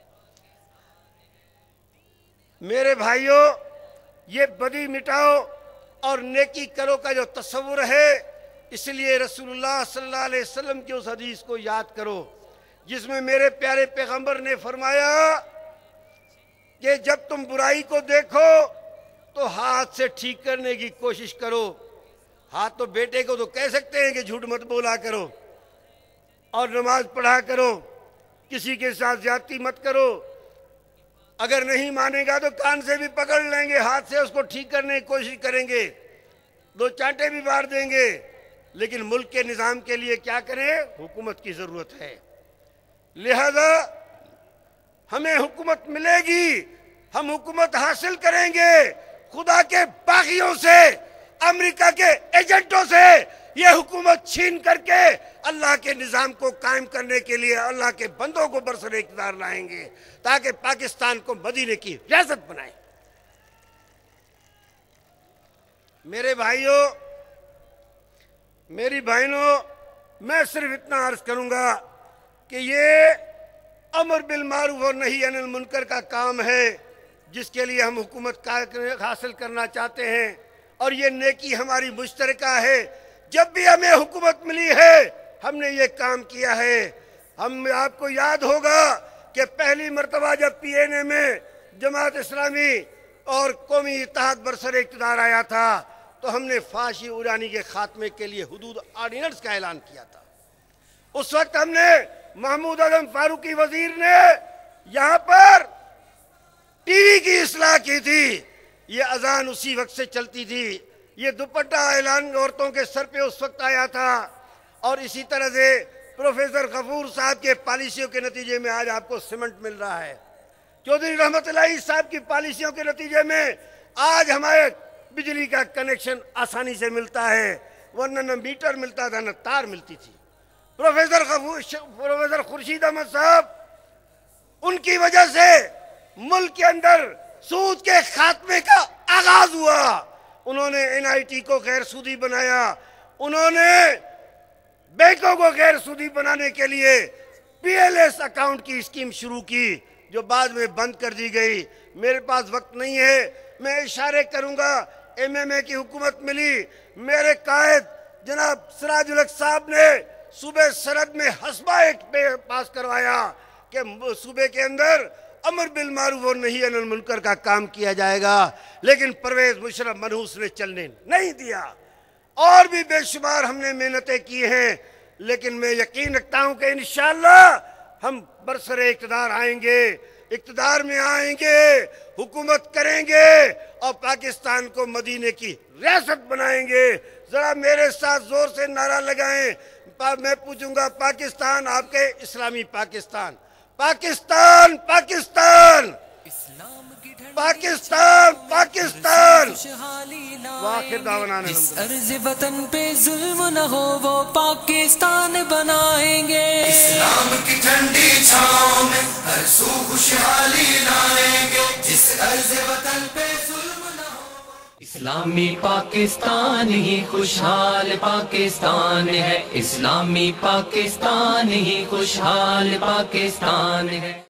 S4: میرے بھائیوں، یہ بدی مٹاؤ اور نیکی کرو کا جو تصور ہے، اس لیے رسول اللہ صلی اللہ علیہ وسلم کی اس حدیث کو یاد کرو جس میں میرے پیارے پیغمبر نے فرمایا کہ جب تم برائی کو دیکھو تو ہاتھ سے ٹھیک کرنے کی کوشش کرو۔ ہاتھ تو بیٹے کو تو کہہ سکتے ہیں کہ جھوٹ مت بولا کرو اور نماز پڑھا کرو، کسی کے ساتھ زیادتی مت کرو۔ اگر نہیں مانے گا تو کان سے بھی پکڑ لیں گے، ہاتھ سے اس کو ٹھیک کرنے کی کوشش کریں گے، دو چانٹے بھی مار دیں گے۔ لیکن ملک کے نظام کے لیے کیا کریں؟ حکومت کی ضرورت ہے۔ لہذا ہمیں حکومت ملے گی، ہم حکومت حاصل کریں گے خدا کے باغیوں سے، امریکہ کے ایجنٹوں سے۔ یہ حکومت چھین کر کے اللہ کے نظام کو قائم کرنے کے لیے اللہ کے بندوں کو برسر اقتدار لائیں گے تاکہ پاکستان کو مدینے کی ریاست بنائیں۔ میرے بھائیوں، میری بہنوں، میں صرف اتنا عرض کروں گا کہ یہ امر بالمعروف اور نہی عن المنکر کا کام ہے جس کے لیے ہم حکومت حاصل کرنا چاہتے ہیں، اور یہ نیکی ہماری مشترکہ ہے۔ جب بھی ہمیں حکومت ملی ہے ہم نے یہ کام کیا ہے۔ آپ کو یاد ہوگا کہ پہلی مرتبہ جب پی این اے میں جماعت اسلامی اور قومی اتحاد برسر اقتدار آیا تھا تو ہم نے فحاشی اورانی کے خاتمے کے لیے حدود آرڈیننس کا اعلان کیا تھا۔ اس وقت ہم نے محمود اعظم فاروقی وزیر نے یہاں پر ٹی وی کی اصلاح کی تھی، یہ اذان اسی وقت سے چلتی تھی، یہ دوپٹہ اعلان عورتوں کے سر پہ اس وقت آیا تھا، اور اسی طرح سے پروفیسر غفور صاحب کے پالیسیوں کے نتیجے میں آج آپ کو سیمنٹ مل رہا ہے۔ چودھری رحمت اللہ صاحب کی پالیسیوں کے نتیجے میں آج ہمارے بجلی کا کنیکشن آسانی سے ملتا ہے، ورنہ نہ میٹر ملتا تھا نہ تار ملتی تھی۔ پروفیسر خورشید احمد صاحب، ان کی وجہ سے ملک کے اندر سود کے خاتمے کا آغاز ہوا۔ انہوں نے این آئی ٹی کو غیر سودی بنایا، انہوں نے بینکوں کو غیر سودی بنانے کے لیے پی ایل ایس اکاؤنٹ کی اسکیم شروع کی جو بعد میں بند کر دی گئی۔ میرے پاس وقت نہیں ہے، میں اشارے کروں گا۔ ایم ایم اے کی حکومت ملی، میرے قائد جناب سراج الحق صاحب نے صوبے سرحد میں حسبہ ایکٹ پاس کروایا کہ صوبے کے اندر امر بالمعروف اور نہی عن المنکر کا کام کیا جائے گا، لیکن پرویز مشرف منحوس نے چلنے نہیں دیا۔ اور بھی بے شمار ہم نے محنتیں کی ہیں، لیکن میں یقین رکھتا ہوں کہ انشاءاللہ ہم برسر اقتدار آئیں گے، اقتدار میں آئیں گے، حکومت کریں گے اور پاکستان کو مدینے کی ریاست بنائیں گے۔ ذرا میرے ساتھ زور سے نعرہ لگائیں۔ میں پوچھوں گا، پاکستان آپ کے اسلامی پاکستان، پاکستان پاکستان پاکستان پاکستان۔ وآخر دعوانا
S1: جس ارض وطن پہ ظلم نہ ہو وہ پاکستان بنائیں گے، اسلام کی ٹھنڈی چھاؤں میں ہر سو خوشحالی لائیں گے، جس ارض وطن پہ ظلم نہ ہو۔ اسلامی پاکستان ہی خوشحال پاکستان ہے، اسلامی پاکستان ہی خوشحال پاکستان ہے۔